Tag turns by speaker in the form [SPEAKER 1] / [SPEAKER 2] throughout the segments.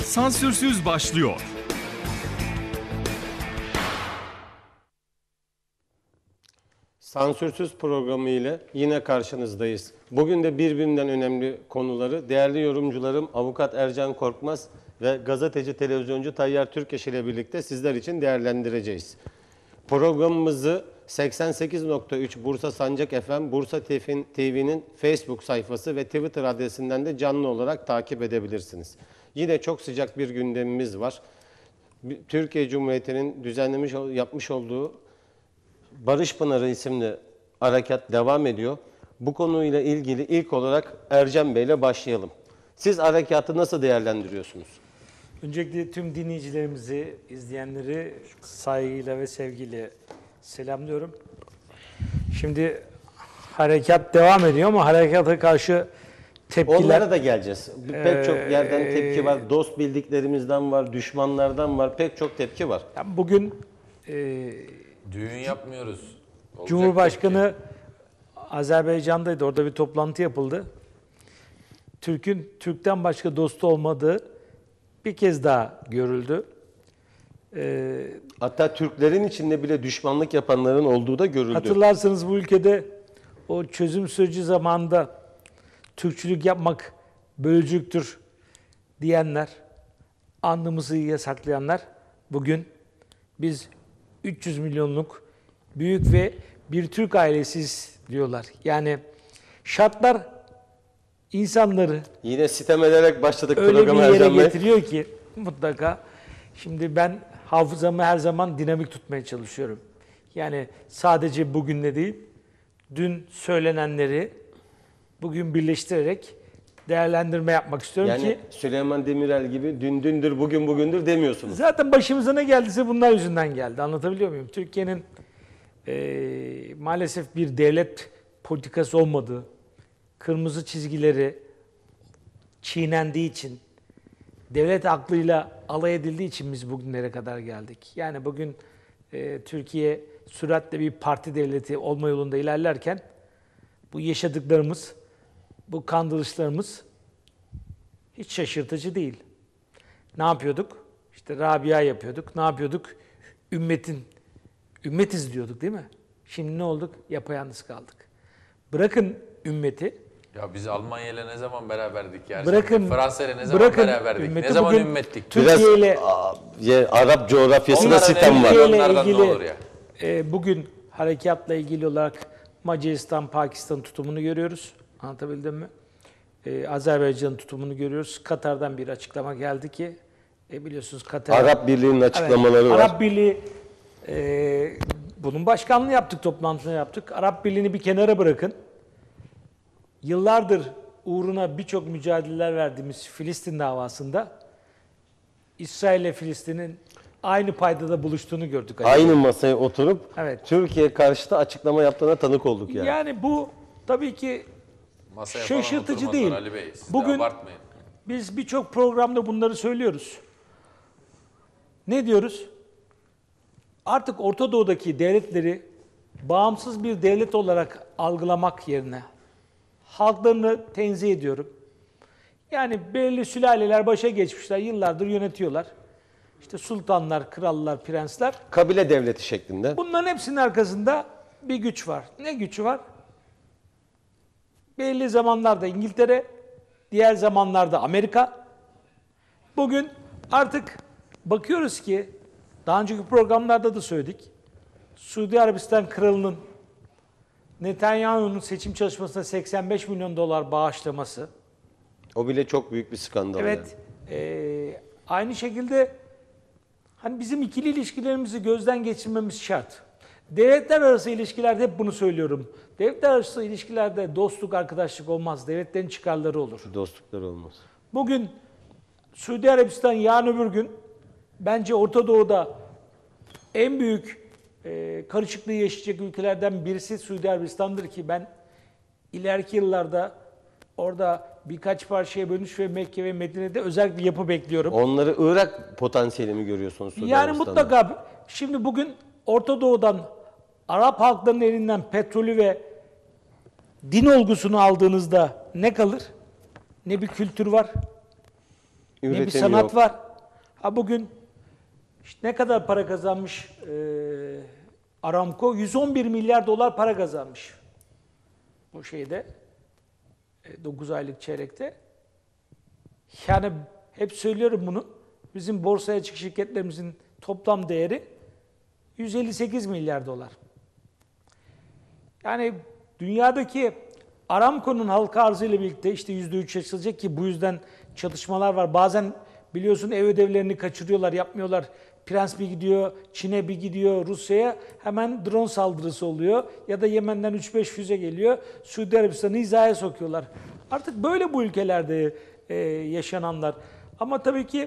[SPEAKER 1] Sansürsüz başlıyor.
[SPEAKER 2] Sansürsüz programı ile yine karşınızdayız. Bugün de birbirinden önemli konuları değerli yorumcularım Avukat Ercan Korkmaz ve gazeteci televizyoncu Tayyar Türkeş ile birlikte sizler için değerlendireceğiz. Programımızı 88.3 Bursa Sancak FM, Bursa TV'nin Facebook sayfası ve Twitter adresinden de canlı olarak takip edebilirsiniz. Yine çok sıcak bir gündemimiz var. Türkiye Cumhuriyeti'nin yapmış olduğu Barış Pınarı isimli harekat devam ediyor. Bu konuyla ilgili ilk olarak Ercan Bey ile başlayalım. Siz harekatı nasıl değerlendiriyorsunuz?
[SPEAKER 3] Öncelikle tüm dinleyicilerimizi, izleyenleri saygıyla ve sevgiyle selamlıyorum. Şimdi harekat devam ediyor ama harekata karşı tepkiler...
[SPEAKER 2] Onlara da geleceğiz. Pek çok yerden tepki var. Dost bildiklerimizden var, düşmanlardan var. Pek çok tepki var.
[SPEAKER 3] Yani bugün
[SPEAKER 4] düğün yapmıyoruz. Olacak
[SPEAKER 3] Cumhurbaşkanı Azerbaycan'daydı. Orada bir toplantı yapıldı. Türk'ten başka dostu olmadığı bir kez daha görüldü.
[SPEAKER 2] Hatta Türklerin içinde bile düşmanlık yapanların olduğu da görüldü.
[SPEAKER 3] Hatırlarsanız bu ülkede o çözüm süreci zamanında Türkçülük yapmak bölücülüktür diyenler, andımızı yasaklayanlar bugün biz 300 milyonluk büyük ve bir Türk ailesiyiz diyorlar. Yani şartlar insanları
[SPEAKER 2] Yine sitem ederek başladık
[SPEAKER 3] öyle bir
[SPEAKER 2] programı
[SPEAKER 3] yere
[SPEAKER 2] Ercan Bey.
[SPEAKER 3] getiriyor ki mutlaka. Şimdi ben hafızamı her zaman dinamik tutmaya çalışıyorum. Yani sadece bugünle değil, dün söylenenleri bugün birleştirerek değerlendirme yapmak istiyorum
[SPEAKER 2] Yani
[SPEAKER 3] ki
[SPEAKER 2] Süleyman Demirel gibi dün dündür, bugün bugündür demiyorsunuz.
[SPEAKER 3] zaten başımıza ne geldiyse bunlar yüzünden geldi. Anlatabiliyor muyum? Türkiye'nin maalesef bir devlet politikası olmadığı, kırmızı çizgileri çiğnendiği için, devlet aklıyla alay edildiği için biz bugünlere kadar geldik. Yani bugün Türkiye süratle bir parti devleti olma yolunda ilerlerken bu yaşadıklarımız, bu kandırışlarımız hiç şaşırtıcı değil. Ne yapıyorduk? İşte Rabia yapıyorduk. Ne yapıyorduk? Ümmetiz diyorduk değil mi? Şimdi ne olduk? Yapayalnız kaldık. Bırakın ümmeti.
[SPEAKER 4] Ya biz Almanya ile ne zaman beraberdik yani?
[SPEAKER 3] Bırakın
[SPEAKER 4] Fransa ile ne zaman beraberdik?
[SPEAKER 3] ümmeti
[SPEAKER 4] Ne zaman
[SPEAKER 3] bugün
[SPEAKER 4] ümmettik?
[SPEAKER 3] Türkiye ile
[SPEAKER 2] Arap coğrafyasında
[SPEAKER 4] Onların
[SPEAKER 2] sitem var.
[SPEAKER 3] Türkiye ile
[SPEAKER 4] Onlardan ne
[SPEAKER 3] ilgili
[SPEAKER 4] olur ya?
[SPEAKER 3] bugün harekatla ilgili olarak Macaristan, Pakistan tutumunu görüyoruz. Anlatabildim mi? Azerbaycan'ın tutumunu görüyoruz. Katar'dan bir açıklama geldi ki biliyorsunuz Katar...
[SPEAKER 2] Arap Birliği'nin açıklamaları var.
[SPEAKER 3] Arap Birliği bunun başkanlığını yaptık, toplantısını yaptık. Arap Birliği'ni bir kenara bırakın. Yıllardır uğruna birçok mücadeleler verdiğimiz Filistin davasında İsrail ile Filistin'in aynı paydada buluştuğunu gördük.
[SPEAKER 2] Aynı masaya oturup
[SPEAKER 3] Evet.
[SPEAKER 2] Türkiye karşıtı açıklama yaptığına tanık olduk yani.
[SPEAKER 3] Yani bu tabii ki
[SPEAKER 4] Masaya falan
[SPEAKER 3] şaşırtıcı
[SPEAKER 4] oturmazlar
[SPEAKER 3] değil.
[SPEAKER 4] Ali Bey. Siz de
[SPEAKER 3] Bugün
[SPEAKER 4] abartmayın.
[SPEAKER 3] biz birçok programda bunları söylüyoruz. Ne diyoruz? Artık Orta Doğu'daki devletleri bağımsız bir devlet olarak algılamak yerine halklarını tenzih ediyorum. Yani belli sülaleler başa geçmişler, yıllardır yönetiyorlar. İşte sultanlar, krallar, prensler.
[SPEAKER 2] Kabile devleti şeklinde.
[SPEAKER 3] Bunların hepsinin arkasında bir güç var. Ne gücü var? Belli zamanlarda İngiltere, diğer zamanlarda Amerika. Bugün artık bakıyoruz ki, daha önceki programlarda da söyledik, Suudi Arabistan kralının Netanyahu'nun seçim çalışmasına 85 milyon dolar bağışlaması.
[SPEAKER 2] O bile çok büyük bir skandal.
[SPEAKER 3] Evet,
[SPEAKER 2] Yani.
[SPEAKER 3] aynı şekilde hani bizim ikili ilişkilerimizi gözden geçirmemiz şart. Devletler arası ilişkilerde hep bunu söylüyorum. Devletler arası ilişkilerde dostluk, arkadaşlık olmaz. Devletlerin çıkarları olur.
[SPEAKER 2] Dostluklar olmaz.
[SPEAKER 3] Bugün Suudi Arabistan yarın öbür gün bence Orta Doğu'da en büyük karışıklığı yaşayacak ülkelerden birisi Suudi Arabistan'dır ki ben ileriki yıllarda orada birkaç parçaya bölünmüş ve Mekke ve Medine'de özel bir yapı bekliyorum.
[SPEAKER 2] Onları Irak potansiyeli mi görüyorsunuz Suudi
[SPEAKER 3] Yani
[SPEAKER 2] Arabistan'da?
[SPEAKER 3] mutlaka şimdi bugün Orta Doğu'dan Arap halklarının elinden petrolü ve din olgusunu aldığınızda ne kalır? Ne bir kültür var, ne bir
[SPEAKER 2] Üretim
[SPEAKER 3] sanat
[SPEAKER 2] yok.
[SPEAKER 3] var. Ha bugün işte ne kadar para kazanmış Aramco? 111 milyar dolar para kazanmış. Bu şeyde 9 aylık çeyrekte. Yani hep söylüyorum bunu. Bizim borsaya çıkış şirketlerimizin toplam değeri 158 milyar dolar. Yani dünyadaki Aramco'nun halka arzıyla birlikte işte %3 açılacak ki bu yüzden çatışmalar var. Bazen biliyorsun ev ödevlerini kaçırıyorlar, yapmıyorlar. Prens bir gidiyor, Çin'e bir gidiyor, Rusya'ya hemen drone saldırısı oluyor. Ya da Yemen'den 3-5 füze geliyor, Suudi Arabistan'ı hizaya sokuyorlar. Artık böyle bu ülkelerde yaşananlar. Ama tabii ki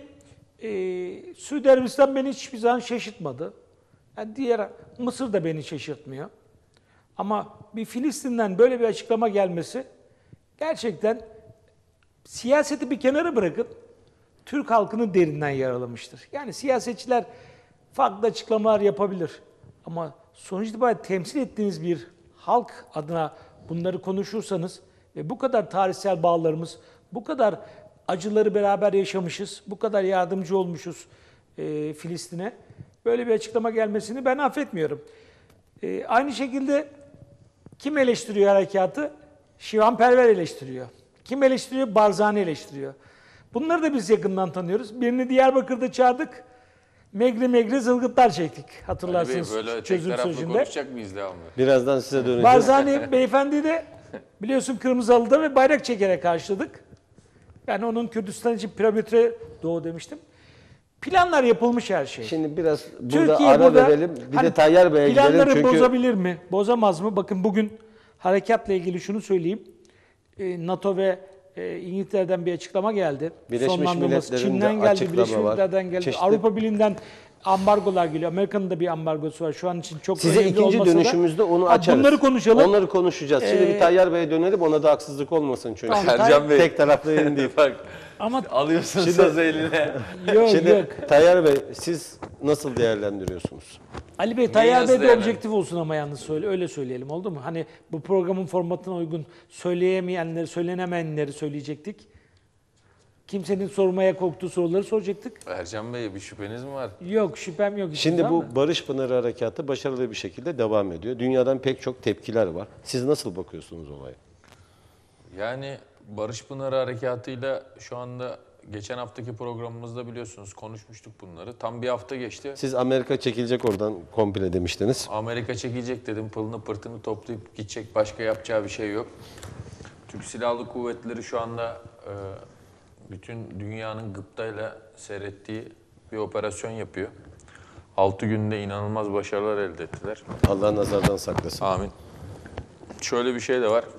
[SPEAKER 3] Suudi Arabistan beni hiçbir zaman şaşırtmadı. Yani diğer Mısır da beni şaşırtmıyor. Ama bir Filistin'den böyle bir açıklama gelmesi gerçekten siyaseti bir kenara bırakın, Türk halkını derinden yaralamıştır. Yani siyasetçiler farklı açıklamalar yapabilir. Ama sonuç itibariyle temsil ettiğiniz bir halk adına bunları konuşursanız ve bu kadar tarihsel bağlarımız, bu kadar acıları beraber yaşamışız, bu kadar yardımcı olmuşuz Filistin'e, böyle bir açıklama gelmesini ben affetmiyorum. Aynı şekilde kim eleştiriyor harekatı? Şivan Perver eleştiriyor. Kim eleştiriyor? Barzani eleştiriyor. Bunları da biz yakından tanıyoruz. Birini Diyarbakır'da çağırdık. Megri zılgıtlar çektik. Hatırlarsınız
[SPEAKER 4] Ali Bey, böyle tek
[SPEAKER 3] çözüm
[SPEAKER 4] taraflı
[SPEAKER 3] sürecinde.
[SPEAKER 4] konuşacak mıyız devamlı?
[SPEAKER 2] Birazdan size döneceğiz.
[SPEAKER 3] Barzani beyefendi de biliyorsun Kırmızı Halı'da ve bayrak çekerek karşıladık. Yani onun Kürdistan için piramide doğu demiştim. Planlar yapılmış her şey.
[SPEAKER 2] Şimdi biraz burada
[SPEAKER 3] Türkiye
[SPEAKER 2] ara
[SPEAKER 3] burada,
[SPEAKER 2] verelim. Bir
[SPEAKER 3] hani
[SPEAKER 2] de Tayyar Bey'e gidelim
[SPEAKER 3] planları
[SPEAKER 2] çünkü
[SPEAKER 3] bozabilir mi? Bozamaz mı? Bakın bugün harekatla ilgili şunu söyleyeyim. NATO ve İngiltere'den bir açıklama geldi.
[SPEAKER 2] Birleşmiş
[SPEAKER 3] Sonlandırılması.
[SPEAKER 2] Milletler'in de
[SPEAKER 3] Çin'den geldi,
[SPEAKER 2] açıklama
[SPEAKER 3] Birleşmiş
[SPEAKER 2] var.
[SPEAKER 3] Milletler'den geldi.
[SPEAKER 2] Çeşitli-
[SPEAKER 3] Avrupa Birliği'nden ambargolar geliyor. Amerika'nın da bir ambargosu var. Şu an için çok
[SPEAKER 2] size
[SPEAKER 3] önemli
[SPEAKER 2] ikinci
[SPEAKER 3] olmasa da.
[SPEAKER 2] dönüşümüzde onu açarız.
[SPEAKER 3] Bunları konuşalım.
[SPEAKER 2] Onları konuşacağız. Şimdi bir Tayyar Bey'e dönelim. Ona da haksızlık olmasın çünkü.
[SPEAKER 3] Tamam.
[SPEAKER 4] Ercan Bey.
[SPEAKER 2] Tek taraflı yayın değil.
[SPEAKER 4] Bak
[SPEAKER 3] Ama
[SPEAKER 4] alıyorsun
[SPEAKER 2] Şimdi-
[SPEAKER 4] sözü eline.
[SPEAKER 3] yok
[SPEAKER 2] Şimdi
[SPEAKER 3] yok.
[SPEAKER 2] Tayyar Bey siz nasıl değerlendiriyorsunuz?
[SPEAKER 3] Ali Bey, Tayyar
[SPEAKER 4] nasıl
[SPEAKER 3] Bey de
[SPEAKER 4] değerlendir-
[SPEAKER 3] objektif olsun ama yalnız öyle söyleyelim, oldu mu? Hani bu programın formatına uygun söyleyemeyenleri, söylenemeyenleri söyleyecektik. Kimsenin sormaya korktuğu soruları soracaktık.
[SPEAKER 4] Ercan Bey, bir şüpheniz mi var?
[SPEAKER 3] Yok, şüphem yok. hiçbir
[SPEAKER 2] Şimdi
[SPEAKER 3] zaman
[SPEAKER 2] bu
[SPEAKER 3] da.
[SPEAKER 2] Barış Pınarı Harekatı başarılı bir şekilde devam ediyor. Dünyadan pek çok tepkiler var. Siz nasıl bakıyorsunuz olaya?
[SPEAKER 4] Yani Barış Pınarı Harekatı'yla şu anda geçen haftaki programımızda biliyorsunuz konuşmuştuk bunları. Tam bir hafta geçti.
[SPEAKER 2] Siz Amerika çekilecek oradan komple demiştiniz.
[SPEAKER 4] Amerika çekilecek dedim, pılını pırtını toplayıp gidecek, başka yapacağı bir şey yok. Türk Silahlı Kuvvetleri şu anda bütün dünyanın gıptayla seyrettiği bir operasyon yapıyor. 6 günde inanılmaz başarılar elde ettiler.
[SPEAKER 2] Allah nazardan saklasın.
[SPEAKER 4] Amin. Şöyle bir şey de var.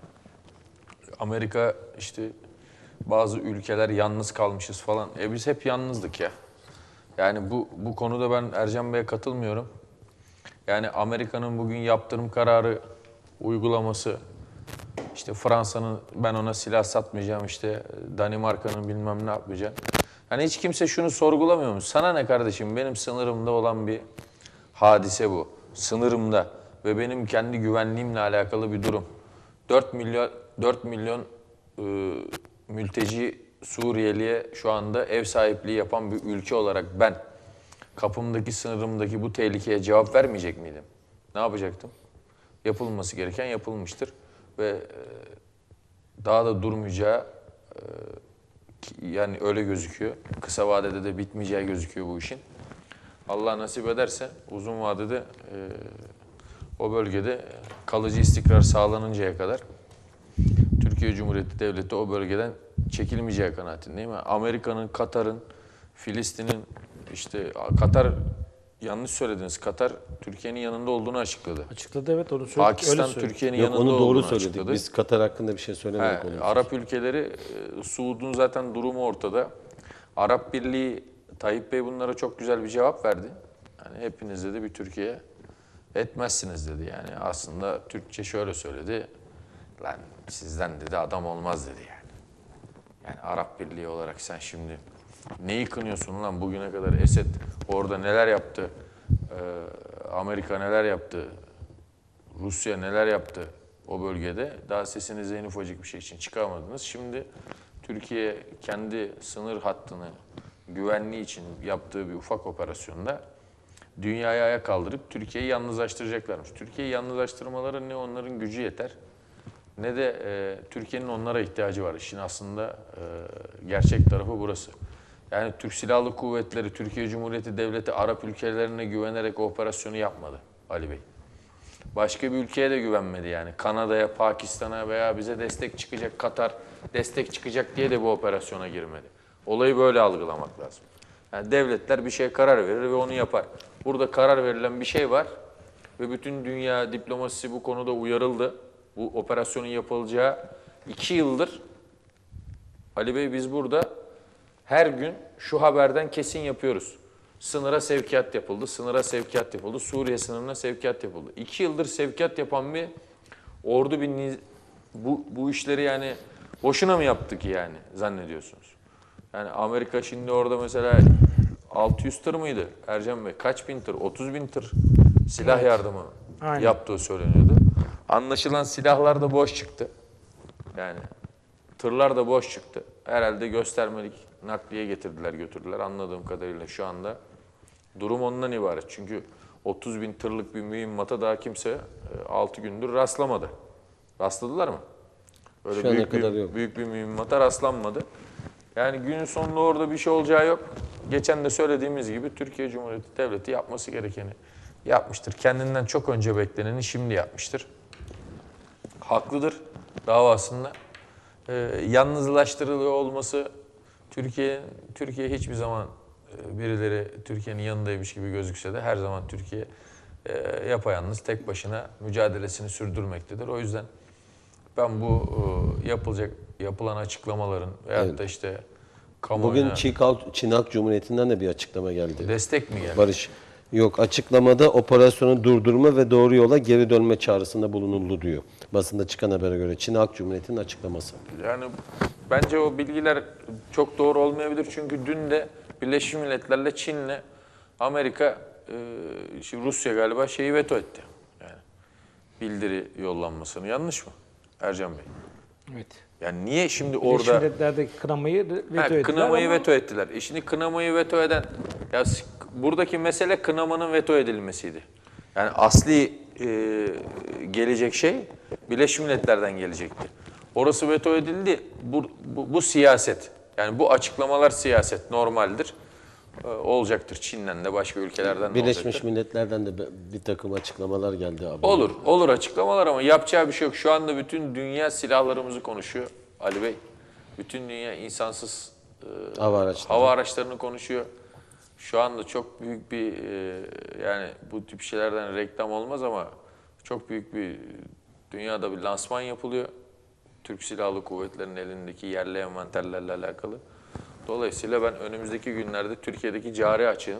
[SPEAKER 4] Amerika işte bazı ülkeler yalnız kalmışız falan. Biz hep yalnızdık ya. Yani bu konuda ben Ercan Bey'e katılmıyorum. Yani Amerika'nın bugün yaptırım kararı uygulaması, işte Fransa'nın ben ona silah satmayacağım, işte Danimarka'nın bilmem ne yapmayacağım. Yani hiç kimse şunu sorgulamıyor mu? Sana ne kardeşim, benim sınırımda olan bir hadise bu. Sınırımda ve benim kendi güvenliğimle alakalı bir durum. 4 milyon mülteci Suriyeli'ye şu anda ev sahipliği yapan bir ülke olarak ben kapımdaki, sınırımdaki bu tehlikeye cevap vermeyecek miydim? Ne yapacaktım? Yapılması gereken yapılmıştır ve daha da durmayacağı yani öyle gözüküyor. Kısa vadede de bitmeyeceği gözüküyor bu işin. Allah nasip ederse uzun vadede o bölgede kalıcı istikrar sağlanıncaya kadar Türkiye Cumhuriyeti Devleti o bölgeden çekilmeyeceği kanaatindeyim. Amerika'nın, Katar'ın, Filistin'in, işte Katar, yanlış söylediniz, Katar Türkiye'nin yanında olduğunu açıkladı.
[SPEAKER 3] Açıkladı, evet, onu söyledi.
[SPEAKER 4] Pakistan Türkiye'nin
[SPEAKER 2] Yok,
[SPEAKER 4] yanında
[SPEAKER 2] onu doğru
[SPEAKER 4] olduğunu
[SPEAKER 2] söyledik.
[SPEAKER 4] açıkladı.
[SPEAKER 2] Biz Katar hakkında bir şey söylemedik. onun için.
[SPEAKER 4] Arap ülkeleri, Suud'un zaten durumu ortada. Arap Birliği, Tayyip Bey bunlara çok güzel bir cevap verdi. Yani hepinizde de bir Türkiye etmezsiniz dedi. Yani aslında Türkçe şöyle söyledi. Lan sizden dedi adam olmaz dedi yani. Yani Arap Birliği olarak sen şimdi neyi kınıyorsun lan, bugüne kadar Esed orada neler yaptı, Amerika neler yaptı, Rusya neler yaptı o bölgede. Daha sesinizi en ufacık bir şey için çıkamadınız. Şimdi Türkiye kendi sınır hattını güvenliği için yaptığı bir ufak operasyonda dünyaya ayağa kaldırıp Türkiye'yi yalnızlaştıracaklarmış. Türkiye'yi yalnızlaştırmaları ne onların gücü yeter ne de Türkiye'nin onlara ihtiyacı var. İşin aslında gerçek tarafı burası. Yani Türk Silahlı Kuvvetleri, Türkiye Cumhuriyeti Devleti Arap ülkelerine güvenerek o operasyonu yapmadı Ali Bey. Başka bir ülkeye de güvenmedi yani. Kanada'ya, Pakistan'a veya bize destek çıkacak, Katar destek çıkacak diye de bu operasyona girmedi. Olayı böyle algılamak lazım. Yani devletler bir şeye karar verir ve onu yapar. Burada karar verilen bir şey var ve bütün dünya diplomasisi bu konuda uyarıldı. Bu operasyonun yapılacağı 2 yıldır Ali Bey biz burada her gün şu haberden kesin yapıyoruz. Sınıra sevkiyat yapıldı, sınıra sevkiyat yapıldı, Suriye sınırına sevkiyat yapıldı. 2 yıldır sevkiyat yapan bir ordu bu işleri yani boşuna mı yaptık yani zannediyorsunuz? Yani Amerika şimdi orada mesela 600 tır mıydı Ercan Bey? Kaç bin tır? 30 bin tır silah yardımı yaptığı söyleniyordu. Anlaşılan silahlar da boş çıktı. Yani tırlar da boş çıktı. Herhalde göstermelik nakliye getirdiler götürdüler. Anladığım kadarıyla şu anda durum ondan ibaret. Çünkü 30 bin tırlık bir mühimmata daha kimse 6 gündür rastlamadı. Rastladılar mı? Öyle
[SPEAKER 2] Şu ana kadar yok.
[SPEAKER 4] büyük bir mühimmata rastlanmadı. Yani günün sonunda orada bir şey olacağı yok. Geçen de söylediğimiz gibi Türkiye Cumhuriyeti Devleti yapması gerekeni yapmıştır. Kendinden çok önce bekleneni şimdi yapmıştır. Haklıdır davasında. Yalnızlaştırılıyor olması Türkiye hiçbir zaman birileri Türkiye'nin yanındaymış gibi gözükse de her zaman Türkiye yapayalnız tek başına mücadelesini sürdürmektedir. O yüzden ben bu yapılan açıklamaların veyahut da işte kamuoyuna...
[SPEAKER 2] Bugün Çin Halk Cumhuriyeti'nden de bir açıklama geldi.
[SPEAKER 4] Destek mi geldi?
[SPEAKER 2] Barış. Yok, açıklamada operasyonu durdurma ve doğru yola geri dönme çağrısında bulunuldu diyor. Basında çıkan habere göre Çin Halk Cumhuriyeti'nin açıklaması.
[SPEAKER 4] Yani bence o bilgiler çok doğru olmayabilir. Çünkü dün de Birleşmiş Milletler'le Çin'le Amerika, Rusya galiba şeyi veto etti. Yani bildiri yollanmasını. Yanlış mı Ercan Bey?
[SPEAKER 3] Evet.
[SPEAKER 4] Yani niye şimdi
[SPEAKER 3] Birleşmiş
[SPEAKER 4] orada...
[SPEAKER 3] Milletler'deki kınamayı veto ettiler
[SPEAKER 4] kınamayı
[SPEAKER 3] ama
[SPEAKER 4] veto ettiler. Şimdi kınamayı veto eden... buradaki mesele kınamanın veto edilmesiydi. Yani asli gelecek şey Birleşmiş Milletler'den gelecekti. Orası veto edildi. Bu siyaset. Yani bu açıklamalar siyaset. Normaldir. Olacaktır. Çin'den de başka ülkelerden de
[SPEAKER 2] Birleşmiş
[SPEAKER 4] olacaktır.
[SPEAKER 2] Milletler'den de bir takım açıklamalar geldi abi.
[SPEAKER 4] Olur açıklamalar ama yapacağı bir şey yok. Şu anda bütün dünya silahlarımızı konuşuyor Ali Bey. Bütün dünya insansız hava araçlarını konuşuyor. Şu anda çok büyük bir yani bu tip şeylerden reklam olmaz ama çok büyük bir dünyada bir lansman yapılıyor. Türk Silahlı Kuvvetleri'nin elindeki yerli envanterlerle alakalı. Dolayısıyla ben önümüzdeki günlerde Türkiye'deki cari açığın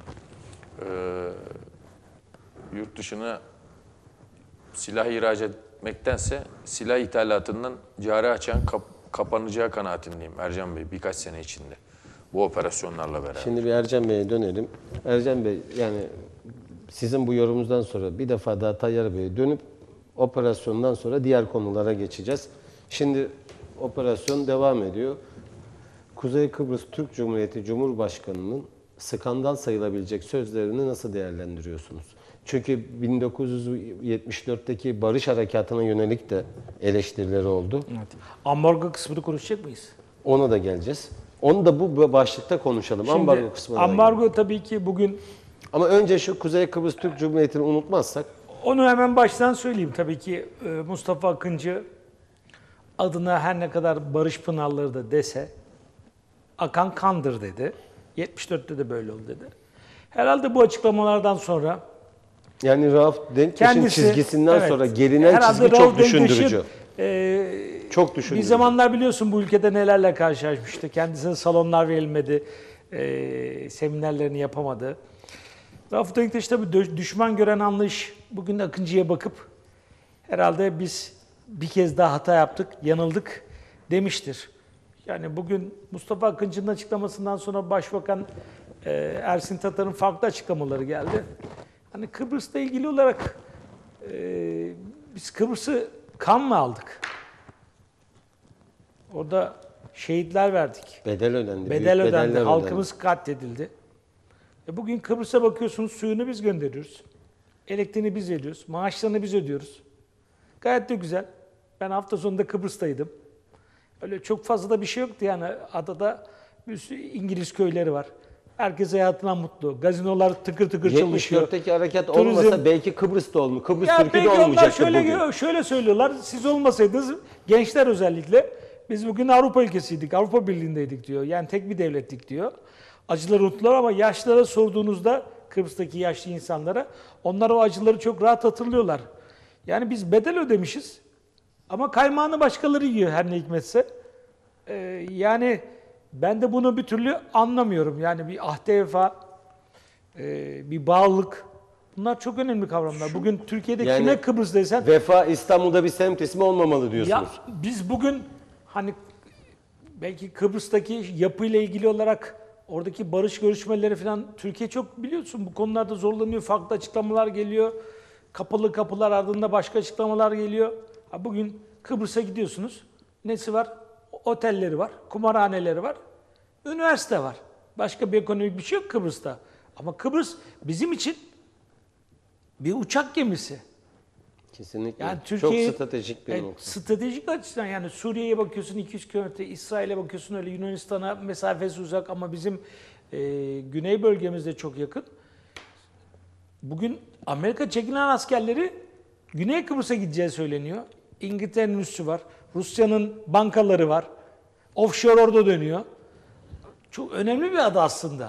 [SPEAKER 4] yurt dışına silah ihraç etmektense silah ithalatından cari açığın kapanacağı kanaatindeyim Ercan Bey birkaç sene içinde. Bu operasyonlarla beraber.
[SPEAKER 2] Şimdi bir Ercan Bey'e dönelim. Ercan Bey, yani sizin bu yorumunuzdan sonra bir defa daha Tayyar Bey'e dönüp operasyondan sonra diğer konulara geçeceğiz. Şimdi operasyon devam ediyor. Kuzey Kıbrıs Türk Cumhuriyeti Cumhurbaşkanı'nın skandal sayılabilecek sözlerini nasıl değerlendiriyorsunuz? Çünkü 1974'teki barış harekatına yönelik de eleştirileri oldu.
[SPEAKER 3] evet. Ambargo kısmını konuşacak mıyız?
[SPEAKER 2] Ona da geleceğiz. Onu da bu başlıkta konuşalım.
[SPEAKER 3] Şimdi,
[SPEAKER 2] ambargo kısmına.
[SPEAKER 3] ambargo tabii ki bugün
[SPEAKER 2] Ama önce şu Kuzey Kıbrıs Türk Cumhuriyeti'ni unutmazsak.
[SPEAKER 3] onu hemen baştan söyleyeyim. Tabii ki Mustafa Akıncı adına her ne kadar Barış Pınarları da dese akan kandır dedi. 74'te de böyle oldu dedi. Herhalde bu açıklamalardan sonra
[SPEAKER 2] Yani Rauf Denktaş'ın
[SPEAKER 3] kendisi
[SPEAKER 2] çizgisinden
[SPEAKER 3] evet,
[SPEAKER 2] sonra gelinen
[SPEAKER 3] herhalde
[SPEAKER 2] çizgi çok
[SPEAKER 3] Rauf
[SPEAKER 2] düşündürücü.
[SPEAKER 3] Denktaş'ın,
[SPEAKER 2] Çok düşündürücü.
[SPEAKER 3] bir zamanlar biliyorsun bu ülkede nelerle karşılaşmıştı. Kendisine salonlar verilmedi, seminerlerini yapamadı. Rauf Denktaş tabii düşman gören anlayış bugün Akıncı'ya bakıp herhalde biz bir kez daha hata yaptık, yanıldık demiştir. Yani bugün Mustafa Akıncı'nın açıklamasından sonra Başbakan Ersin Tatar'ın farklı açıklamaları geldi. Hani Kıbrıs'la ilgili olarak biz Kıbrıs'ı kan mı aldık? Orada şehitler verdik.
[SPEAKER 2] Bedel ödendi.
[SPEAKER 3] Bedel
[SPEAKER 2] büyük
[SPEAKER 3] ödendi.
[SPEAKER 2] bedeller
[SPEAKER 3] Halkımız katledildi. Bugün Kıbrıs'a bakıyorsunuz, suyunu biz gönderiyoruz. Elektriğini biz veriyoruz. Maaşlarını biz ödüyoruz. Gayet de güzel. Ben hafta sonunda Kıbrıs'taydım. Öyle çok fazla da bir şey yoktu yani. Adada bir sürü İngiliz köyleri var. Herkes hayatına mutlu. Gazinolar tıkır tıkır çalışıyor.
[SPEAKER 2] 74'teki harekat
[SPEAKER 3] Turizm-
[SPEAKER 2] olmasa belki Kıbrıs'ta olmuş. Kıbrıs
[SPEAKER 3] Ya
[SPEAKER 2] Türkiye'de
[SPEAKER 3] belki onlar
[SPEAKER 2] olmayacaktı bugün.
[SPEAKER 3] şöyle söylüyorlar. Siz olmasaydınız, gençler özellikle, biz bugün Avrupa ülkesiydik, Avrupa Birliği'ndeydik diyor. Yani tek bir devlettik diyor. Acıları unuttular ama yaşlılara sorduğunuzda, Kıbrıs'taki yaşlı insanlara, onlar o acıları çok rahat hatırlıyorlar. Yani biz bedel ödemişiz ama kaymağını başkaları yiyor her ne hikmetse. Yani ben de bunu bir türlü anlamıyorum. Yani bir ahde vefa, bir bağlılık. Bunlar çok önemli kavramlar. Bugün Türkiye'de
[SPEAKER 2] Yani
[SPEAKER 3] kime Kıbrıs desen,
[SPEAKER 2] Vefa İstanbul'da bir semt ismi olmamalı
[SPEAKER 3] ya
[SPEAKER 2] diyorsunuz.
[SPEAKER 3] biz bugün hani belki Kıbrıs'taki yapıyla ilgili olarak oradaki barış görüşmeleri falan, Türkiye çok biliyorsun bu konularda zorlanıyor. Farklı açıklamalar geliyor. Kapalı kapılar ardında başka açıklamalar geliyor. Bugün Kıbrıs'a gidiyorsunuz. Nesi var? Otelleri var, kumarhaneleri var, üniversite var. Başka bir ekonomik bir şey yok Kıbrıs'ta. Ama Kıbrıs bizim için bir uçak gemisi.
[SPEAKER 2] Kesinlikle.
[SPEAKER 3] Yani Türkiye,
[SPEAKER 2] çok stratejik bir nokta.
[SPEAKER 3] stratejik açıdan yani Suriye'ye bakıyorsun 200 kilometre, İsrail'e bakıyorsun öyle, Yunanistan'a mesafesi uzak ama bizim güney bölgemizde çok yakın. Bugün Amerika çekilen askerleri Güney Kıbrıs'a gideceği söyleniyor. İngiltere'nin üssü var, Rusya'nın bankaları var, offshore orada dönüyor. Çok önemli bir ada aslında.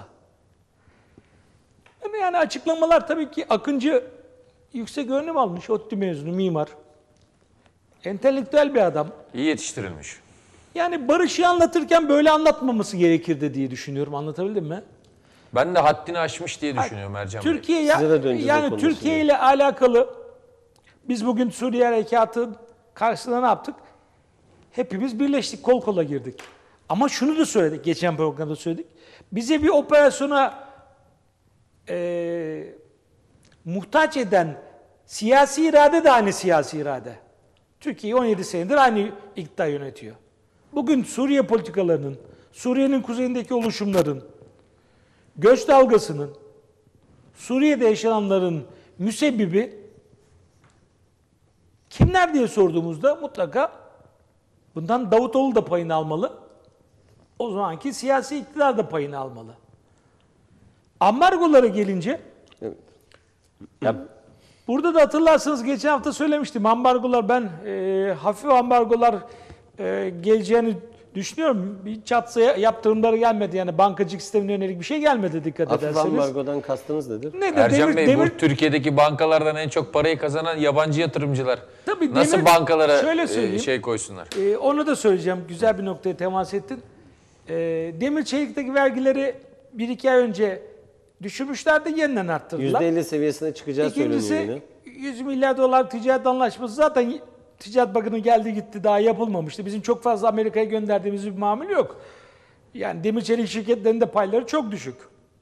[SPEAKER 3] Ama yani açıklamalar tabii ki Akıncı yüksek öğrenim almış, ODTÜ mezunu, mimar. Entelektüel bir adam.
[SPEAKER 4] İyi yetiştirilmiş.
[SPEAKER 3] Yani barışı anlatırken böyle anlatmaması gerekirdi diye düşünüyorum. Anlatabildim mi?
[SPEAKER 4] Ben de haddini aşmış diye düşünüyorum Ercan Bey.
[SPEAKER 3] Türkiye
[SPEAKER 2] Size de döneceğiz o
[SPEAKER 3] yani
[SPEAKER 2] konuda
[SPEAKER 3] Türkiye
[SPEAKER 2] şimdi.
[SPEAKER 3] ile alakalı biz bugün Suriye Harekatı'nın karşısında ne yaptık? Hepimiz birleştik, kol kola girdik. Ama şunu da söyledik, geçen programda söyledik. Bize bir operasyona muhtaç eden siyasi irade de aynı siyasi irade. Türkiye 17 senedir aynı iktidar yönetiyor. Bugün Suriye politikalarının, Suriye'nin kuzeyindeki oluşumların, göç dalgasının, Suriye'de yaşananların müsebbibi kimler diye sorduğumuzda mutlaka bundan Davutoğlu da payını almalı. O zamanki siyasi iktidar da payını almalı. Ambargolara gelince,
[SPEAKER 2] Evet.
[SPEAKER 3] ya burada da hatırlarsanız geçen hafta söylemiştim. Ambargolar, ben hafif ambargolar geleceğini düşünüyorum. Bir çatsa yaptırımları gelmedi. Yani bankacılık sistemine yönelik bir şey gelmedi dikkat
[SPEAKER 2] Hafif
[SPEAKER 3] ederseniz.
[SPEAKER 2] ambargodan kastınız nedir?
[SPEAKER 3] Nedir?
[SPEAKER 4] Ercan Bey, bu Türkiye'deki bankalardan en çok parayı kazanan yabancı yatırımcılar.
[SPEAKER 3] Tabii
[SPEAKER 4] Nasıl
[SPEAKER 3] demir-
[SPEAKER 4] bankalara
[SPEAKER 3] şöyle söyleyeyim.
[SPEAKER 4] şey koysunlar?
[SPEAKER 3] Onu da söyleyeceğim. Güzel bir noktaya temas ettin. Demir çelikteki vergileri 1-2 ay önce düşürmüşlerdi, yeniden arttırdılar.
[SPEAKER 2] %50 seviyesine çıkacağı söyleniyor
[SPEAKER 3] İkincisi
[SPEAKER 2] yine.
[SPEAKER 3] 100 milyar dolar ticaret anlaşması zaten Ticaret Bakanı geldi gitti, daha yapılmamıştı. Bizim çok fazla Amerika'ya gönderdiğimiz bir mamul yok. Yani demir çelik şirketlerinin de payları çok düşük.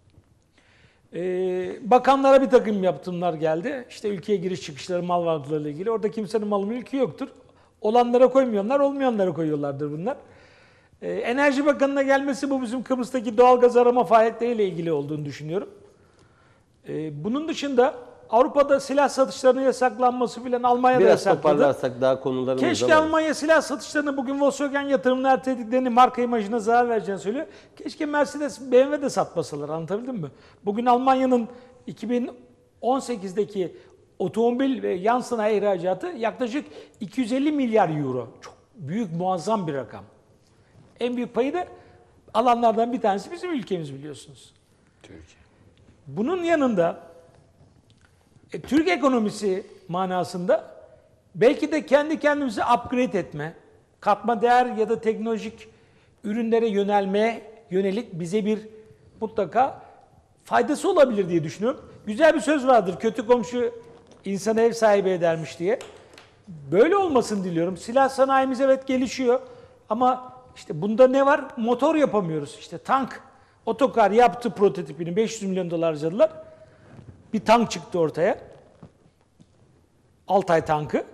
[SPEAKER 3] Bakanlara bir takım yaptırımlar geldi. İşte ülkeye giriş çıkışları, mal varlıklarıyla ilgili. Orada kimsenin malı mülkü yoktur. Olanlara koymuyorlar, olmayanlara koyuyorlardır bunlar. Enerji Bakanı'na gelmesi, bu bizim Kıbrıs'taki doğalgaz arama faaliyetleriyle ilgili olduğunu düşünüyorum. Bunun dışında Avrupa'da silah satışlarının yasaklanması filan, Almanya'da
[SPEAKER 2] Biraz
[SPEAKER 3] yasakladı.
[SPEAKER 2] toparlarsak daha konularımız
[SPEAKER 3] Keşke
[SPEAKER 2] var.
[SPEAKER 3] Almanya silah satışlarını, bugün Volkswagen yatırımını ertelediklerini, marka imajına zarar vereceğini söylüyor. Keşke Mercedes, BMW de satmasalar, anlatabildim mi? Bugün Almanya'nın 2018'deki otomobil ve yan sanayi ihracatı yaklaşık 250 milyar euro. Çok büyük, muazzam bir rakam. En büyük payı da alanlardan bir tanesi bizim ülkemiz, biliyorsunuz.
[SPEAKER 4] Türkiye.
[SPEAKER 3] Bunun yanında Türk ekonomisi manasında belki de kendi kendimizi upgrade etme, katma değer ya da teknolojik ürünlere yönelmeye yönelik bize bir mutlaka faydası olabilir diye düşünüyorum. Güzel bir söz vardır, kötü komşu insanı ev sahibi edermiş diye. Böyle olmasını diliyorum. Silah sanayimiz evet gelişiyor ama işte bunda ne var? Motor yapamıyoruz. İşte tank, Otokar yaptı prototipini, 500 milyon dolar harcadılar. Bir tank çıktı ortaya. Altay tankı.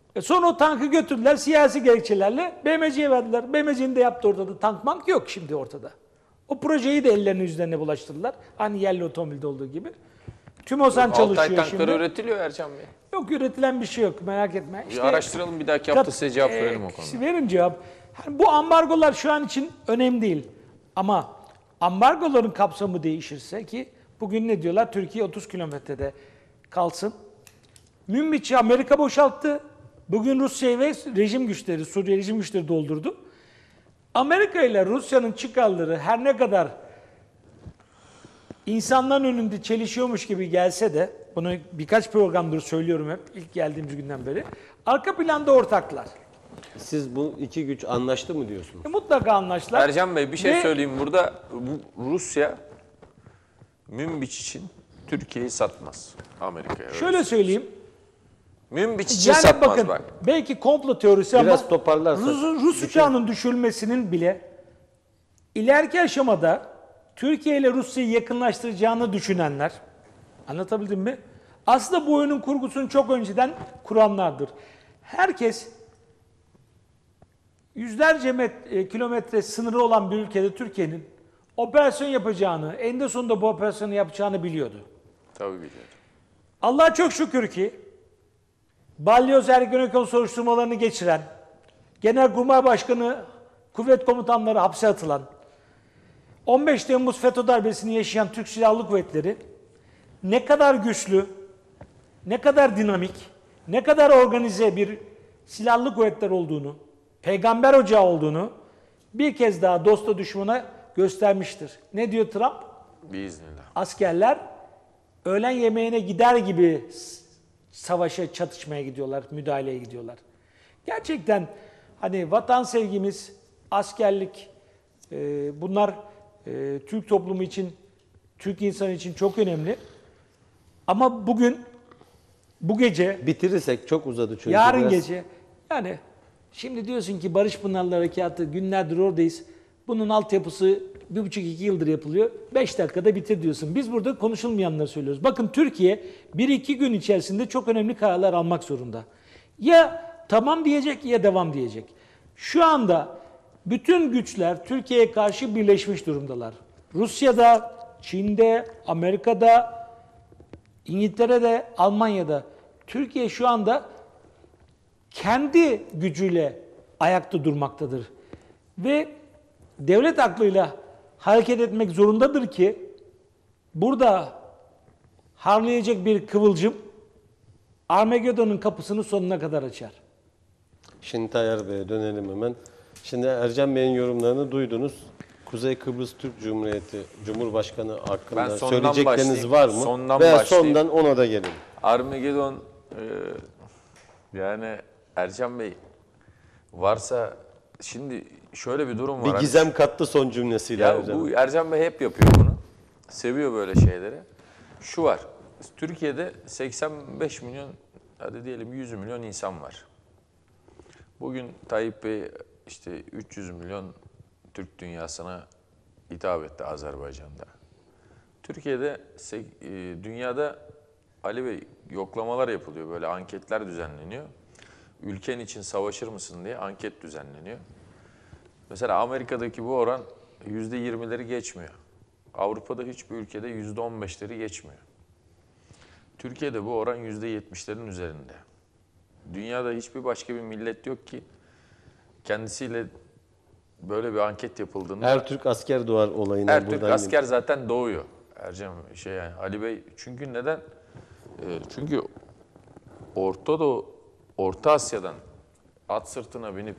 [SPEAKER 3] Sonra o tankı götürdüler siyasi gerekçelerle BMC'ye verdiler. BMC'nin de yaptığı ortada. Tank mank yok şimdi ortada. O projeyi de ellerinin yüzlerine bulaştırdılar. Hani yerli otomobilde olduğu gibi. TÜMOSAN
[SPEAKER 4] Altay
[SPEAKER 3] çalışıyor
[SPEAKER 4] tankları
[SPEAKER 3] şimdi.
[SPEAKER 4] üretiliyor Ercan Bey.
[SPEAKER 3] Yok üretilen bir şey yok merak etme.
[SPEAKER 4] Bir araştıralım bir dahaki hafta size cevap verelim o konuda.
[SPEAKER 3] Verin cevap. Hani bu ambargolar şu an için önemli değil. Ama ambargoların kapsamı değişirse ki bugün ne diyorlar? Türkiye 30 kilometrede kalsın. Münbiç'i Amerika boşalttı. Bugün Rusya ve rejim güçleri, Suriye rejim güçleri doldurdu. Amerika ile Rusya'nın çıkarları her ne kadar insanların önünde çelişiyormuş gibi gelse de, bunu birkaç programdır söylüyorum hep ilk geldiğimiz günden beri, arka planda ortaklar.
[SPEAKER 2] Siz bu iki güç anlaştı mı diyorsunuz?
[SPEAKER 3] Mutlaka anlaştılar.
[SPEAKER 4] Ercan Bey bir şey
[SPEAKER 3] Ve
[SPEAKER 4] söyleyeyim burada. Rusya Münbiç için Türkiye'yi satmaz Amerika'ya.
[SPEAKER 3] şöyle söyleyeyim.
[SPEAKER 4] Münbiç için
[SPEAKER 3] Yani
[SPEAKER 4] satmaz
[SPEAKER 3] bakın
[SPEAKER 4] bak.
[SPEAKER 3] belki komplo teorisi
[SPEAKER 2] Biraz
[SPEAKER 3] ama
[SPEAKER 2] toparlarsak.
[SPEAKER 3] Rus uçağının düşürülmesinin bile ileriki aşamada Türkiye ile Rusya'yı yakınlaştıracağını düşünenler, anlatabildim mi? Aslında bu oyunun kurgusunu çok önceden kuranlardır. Herkes yüzlerce kilometre sınırı olan bir ülkede Türkiye'nin operasyon yapacağını, eninde sonunda bu operasyonu yapacağını biliyordu.
[SPEAKER 4] Tabii biliyorum.
[SPEAKER 3] Allah'a çok şükür ki Balyoz Ergenekon soruşturmalarını geçiren, Genelkurmay Başkanı, kuvvet komutanları hapse atılan, 15 Temmuz FETÖ darbesini yaşayan Türk Silahlı Kuvvetleri ne kadar güçlü, ne kadar dinamik, ne kadar organize bir silahlı kuvvetler olduğunu, peygamber ocağı olduğunu bir kez daha dosta düşmana göstermiştir. Ne diyor Trump?
[SPEAKER 4] Biiznillah.
[SPEAKER 3] Askerler öğlen yemeğine gider gibi savaşa, çatışmaya gidiyorlar, müdahaleye gidiyorlar. Gerçekten hani vatan sevgimiz, askerlik, bunlar Türk toplumu için, Türk insanı için çok önemli. Ama bugün, bu gece,
[SPEAKER 2] Bitirirsek çok uzadı çünkü.
[SPEAKER 3] yarın
[SPEAKER 2] biraz.
[SPEAKER 3] gece, yani şimdi diyorsun ki Barış Pınarlı Harekatı günlerdir oradayız. Bunun altyapısı 1,5-2 yıldır yapılıyor. 5 dakikada bitir diyorsun. Biz burada konuşulmayanları söylüyoruz. Bakın Türkiye 1-2 gün içerisinde çok önemli kararlar almak zorunda. Ya tamam diyecek ya devam diyecek. Şu anda bütün güçler Türkiye'ye karşı birleşmiş durumdalar. Rusya'da, Çin'de, Amerika'da, İngiltere'de, Almanya'da. Türkiye şu anda kendi gücüyle ayakta durmaktadır. Ve devlet aklıyla hareket etmek zorundadır ki burada harlayacak bir kıvılcım Armageddon'un kapısını sonuna kadar açar.
[SPEAKER 2] Şimdi Tayyar Bey'e dönelim hemen. Şimdi Ercan Bey'in yorumlarını duydunuz. Kuzey Kıbrıs Türk Cumhuriyeti Cumhurbaşkanı
[SPEAKER 4] Ben
[SPEAKER 2] hakkında
[SPEAKER 4] sondan
[SPEAKER 2] söyleyecekleriniz
[SPEAKER 4] başlayayım.
[SPEAKER 2] var mı?
[SPEAKER 4] Sondan
[SPEAKER 2] Veya
[SPEAKER 4] başlayayım.
[SPEAKER 2] sondan ona da gelin.
[SPEAKER 4] Armageddon yani Ercan Bey varsa şimdi şöyle bir durum var.
[SPEAKER 2] Bir
[SPEAKER 4] Hani-
[SPEAKER 2] gizem kattı son cümlesiyle
[SPEAKER 4] Ya
[SPEAKER 2] Ercan
[SPEAKER 4] bu
[SPEAKER 2] Bey.
[SPEAKER 4] Ercan Bey hep yapıyor bunu. Seviyor böyle şeyleri. Şu var. Türkiye'de 85 milyon, hadi diyelim 100 milyon insan var. Bugün Tayyip Bey işte 300 milyon Türk dünyasına hitap etti Azerbaycan'da. Türkiye'de, dünyada Ali Bey yoklamalar yapılıyor. Böyle anketler düzenleniyor. Ülken için savaşır mısın diye anket düzenleniyor. Mesela Amerika'daki bu oran %20'leri geçmiyor. Avrupa'da hiçbir ülkede %15'leri geçmiyor. Türkiye'de bu oran %70'lerin üzerinde. Dünyada hiçbir başka bir millet yok ki kendisiyle böyle bir anket yapıldığında
[SPEAKER 2] Ertürk asker doğar olayına
[SPEAKER 4] Ertürk
[SPEAKER 2] buradan
[SPEAKER 4] asker zaten doğuyor. Ercan yani Ali Bey çünkü neden? Çünkü Orta Asya'dan at sırtına binip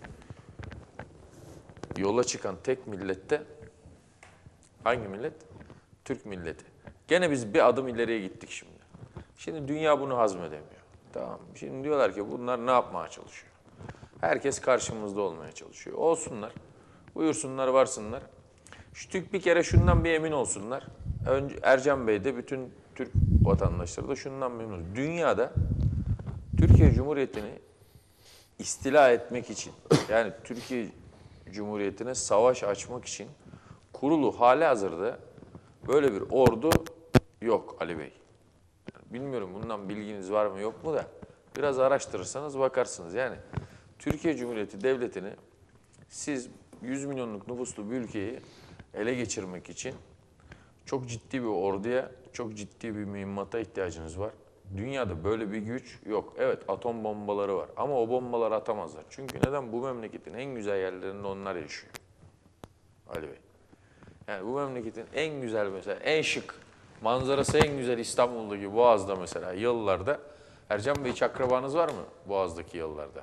[SPEAKER 4] yola çıkan tek millette hangi millet? Türk milleti. Gene biz bir adım ileriye gittik şimdi. Şimdi dünya bunu hazmedemiyor. Tamam. Şimdi diyorlar ki bunlar ne yapmaya çalışıyor? Herkes karşımızda olmaya çalışıyor. Olsunlar. Buyursunlar, varsınlar. Şu Türk bir kere şundan bir emin olsunlar. Önce Ercan Bey de bütün Türk vatandaşları da şundan memnun olsun. Dünyada Türkiye Cumhuriyeti'ni istila etmek için, yani Türkiye Cumhuriyeti'ne savaş açmak için kurulu halihazırda böyle bir ordu yok Ali Bey. Bilmiyorum bundan bilginiz var mı yok mu da Biraz araştırırsanız bakarsınız. Yani Türkiye Cumhuriyeti Devleti'ni siz 100 milyonluk nüfuslu bir ülkeyi ele geçirmek için çok ciddi bir orduya, çok ciddi bir mühimmata ihtiyacınız var. Dünyada böyle bir güç yok. Evet, atom bombaları var ama o bombaları atamazlar. Çünkü neden? Bu memleketin en güzel yerlerinde onlar yaşıyor. Ali Bey. Yani bu memleketin en güzel mesela, en şık, manzarası en güzel İstanbul'daki Boğaz'da mesela yıllarda. Ercan Bey, hiç akrabanız var mı Boğaz'daki yıllarda?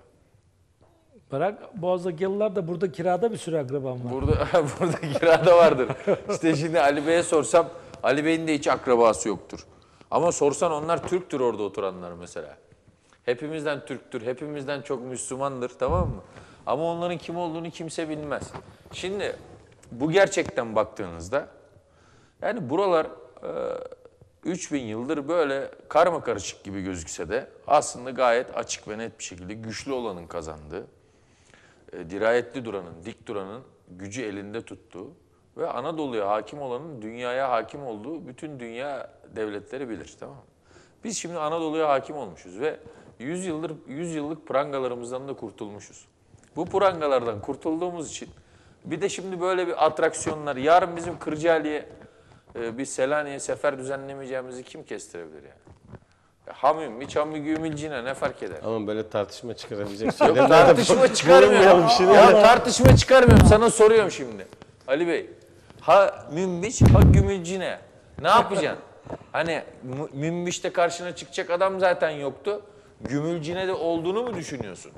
[SPEAKER 3] Bırak Boğaz'daki yıllar da burada kirada bir sürü akrabam var.
[SPEAKER 4] Burada kirada vardır. İşte şimdi Ali Bey'e sorsam, Ali Bey'in de hiç akrabası yoktur. Ama sorsan onlar Türktür orada oturanlar mesela. Hepimizden Türktür, hepimizden çok Müslümandır, tamam mı? Ama onların kim olduğunu kimse bilmez. Şimdi bu gerçekten baktığınızda, yani buralar 3000 yıldır böyle karma karışık gibi gözükse de aslında gayet açık ve net bir şekilde güçlü olanın kazandığı, dirayetli duranın, dik duranın gücü elinde tuttuğu ve Anadolu'ya hakim olanın dünyaya hakim olduğu bütün dünya devletleri bilir, tamam mı? Biz şimdi Anadolu'ya hakim olmuşuz ve 100 yıllık prangalarımızdan da kurtulmuşuz. Bu prangalardan kurtulduğumuz için bir de şimdi böyle bir atraksiyonlar, yarın bizim Kırcaali'ye bir Selanik'e sefer düzenlemeyeceğimizi kim kestirebilir yani? Hamim, Miçam, Gümülcine ne fark eder?
[SPEAKER 2] Ama böyle tartışma çıkarabilecek
[SPEAKER 4] Yok,
[SPEAKER 2] şeyler
[SPEAKER 4] tartışma çıkarmıyorum. Ya tartışma çıkarmıyorum. Sana soruyorum şimdi. Ali Bey, ha Münbiç, ha Gümülcine. Ne yapacaksın? Hani Münbiç'te karşına çıkacak adam zaten yoktu. Gümülcine de olduğunu mu düşünüyorsun?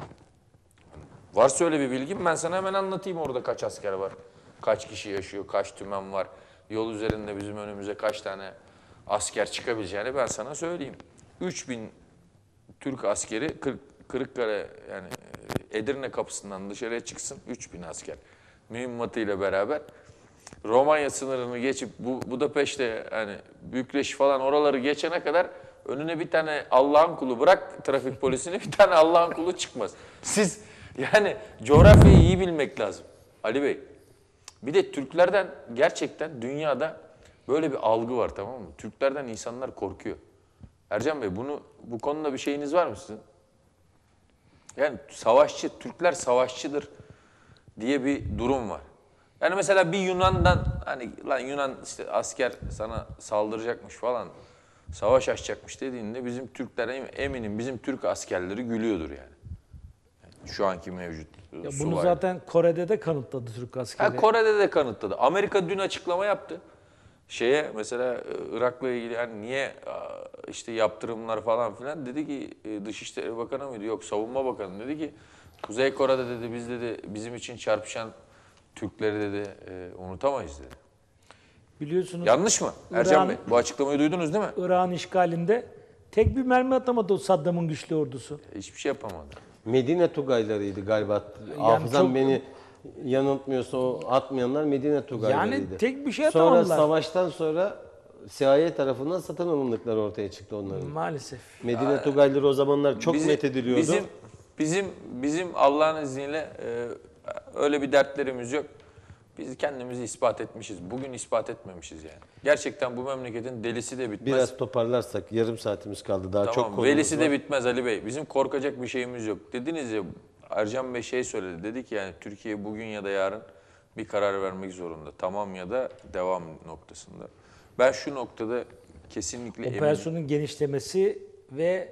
[SPEAKER 4] Varsa öyle bir bilgim ben sana hemen anlatayım orada kaç asker var. Kaç kişi yaşıyor, kaç tümen var. Yol üzerinde bizim önümüze kaç tane asker çıkabileceğini ben sana söyleyeyim. 3000 Türk askeri Kırıkkale yani Edirne kapısından dışarıya çıksın 3000 asker. Mühimmatıyla beraber Romanya sınırını geçip Budapeşte yani Bükreş falan oraları geçene kadar önüne bir tane Allah'ın kulu bırak trafik polisini bir tane Allah'ın kulu çıkmaz. Siz yani coğrafyayı iyi bilmek lazım Ali Bey. Bir de Türklerden gerçekten dünyada böyle bir algı var, tamam mı? Türklerden insanlar korkuyor. Ercan Bey bu konuda bir şeyiniz var mı sizin? Yani Türkler savaşçıdır diye bir durum var. Yani mesela bir Yunan'dan hani lan Yunan işte asker sana saldıracakmış falan, savaş açacakmış dediğinde bizim Türkler eminim bizim Türk askerleri gülüyordur yani. Şu anki mevcut
[SPEAKER 3] Ya
[SPEAKER 4] subay.
[SPEAKER 3] bunu zaten Kore'de de kanıtladı Türk askeri.
[SPEAKER 4] Kore'de de kanıtladı. Amerika dün açıklama yaptı. Mesela Irak'la ilgili yani niye işte yaptırımlar falan filan dedi ki Dışişleri Bakanı mıydı? Yok, Savunma Bakanı dedi ki Kuzey Kore'de dedi biz dedi bizim için çarpışan Türkleri dedi unutamayız dedi.
[SPEAKER 3] Biliyorsunuz
[SPEAKER 4] Yanlış mı Ercan Bey? Bu açıklamayı duydunuz değil mi?
[SPEAKER 3] Irak'ın işgalinde tek bir mermi atamadı o Saddam'ın güçlü ordusu.
[SPEAKER 4] Hiçbir şey yapamadı.
[SPEAKER 2] Medine Tugaylarıydı galiba. Hafızam
[SPEAKER 3] çok-
[SPEAKER 2] beni yanıltmıyorsa o atmayanlar Medine Tugaylarıydı.
[SPEAKER 3] Yani tek bir şey
[SPEAKER 2] Sonra
[SPEAKER 3] atamadılar.
[SPEAKER 2] savaştan sonra CIA tarafından satın alındıkları ortaya çıktı onların.
[SPEAKER 3] Maalesef.
[SPEAKER 2] Medine Tugayları o zamanlar çok
[SPEAKER 4] Bizim-
[SPEAKER 2] met ediliyordu.
[SPEAKER 4] Bizim Allah'ın izniyle öyle bir dertlerimiz yok. Biz kendimizi ispat etmişiz. Bugün ispat etmemişiz yani. Gerçekten bu memleketin delisi de bitmez.
[SPEAKER 2] Biraz toparlarsak yarım saatimiz kaldı. Daha çok
[SPEAKER 4] Tamam,
[SPEAKER 2] konumuz
[SPEAKER 4] velisi
[SPEAKER 2] var.
[SPEAKER 4] de bitmez Ali Bey. Bizim korkacak bir şeyimiz yok. Dediniz ya, Ercan Bey söyledi. Dedi ki yani Türkiye bugün ya da yarın bir karar vermek zorunda. Tamam ya da devam noktasında. Ben şu noktada kesinlikle eminim.
[SPEAKER 3] Operasyonun genişlemesi ve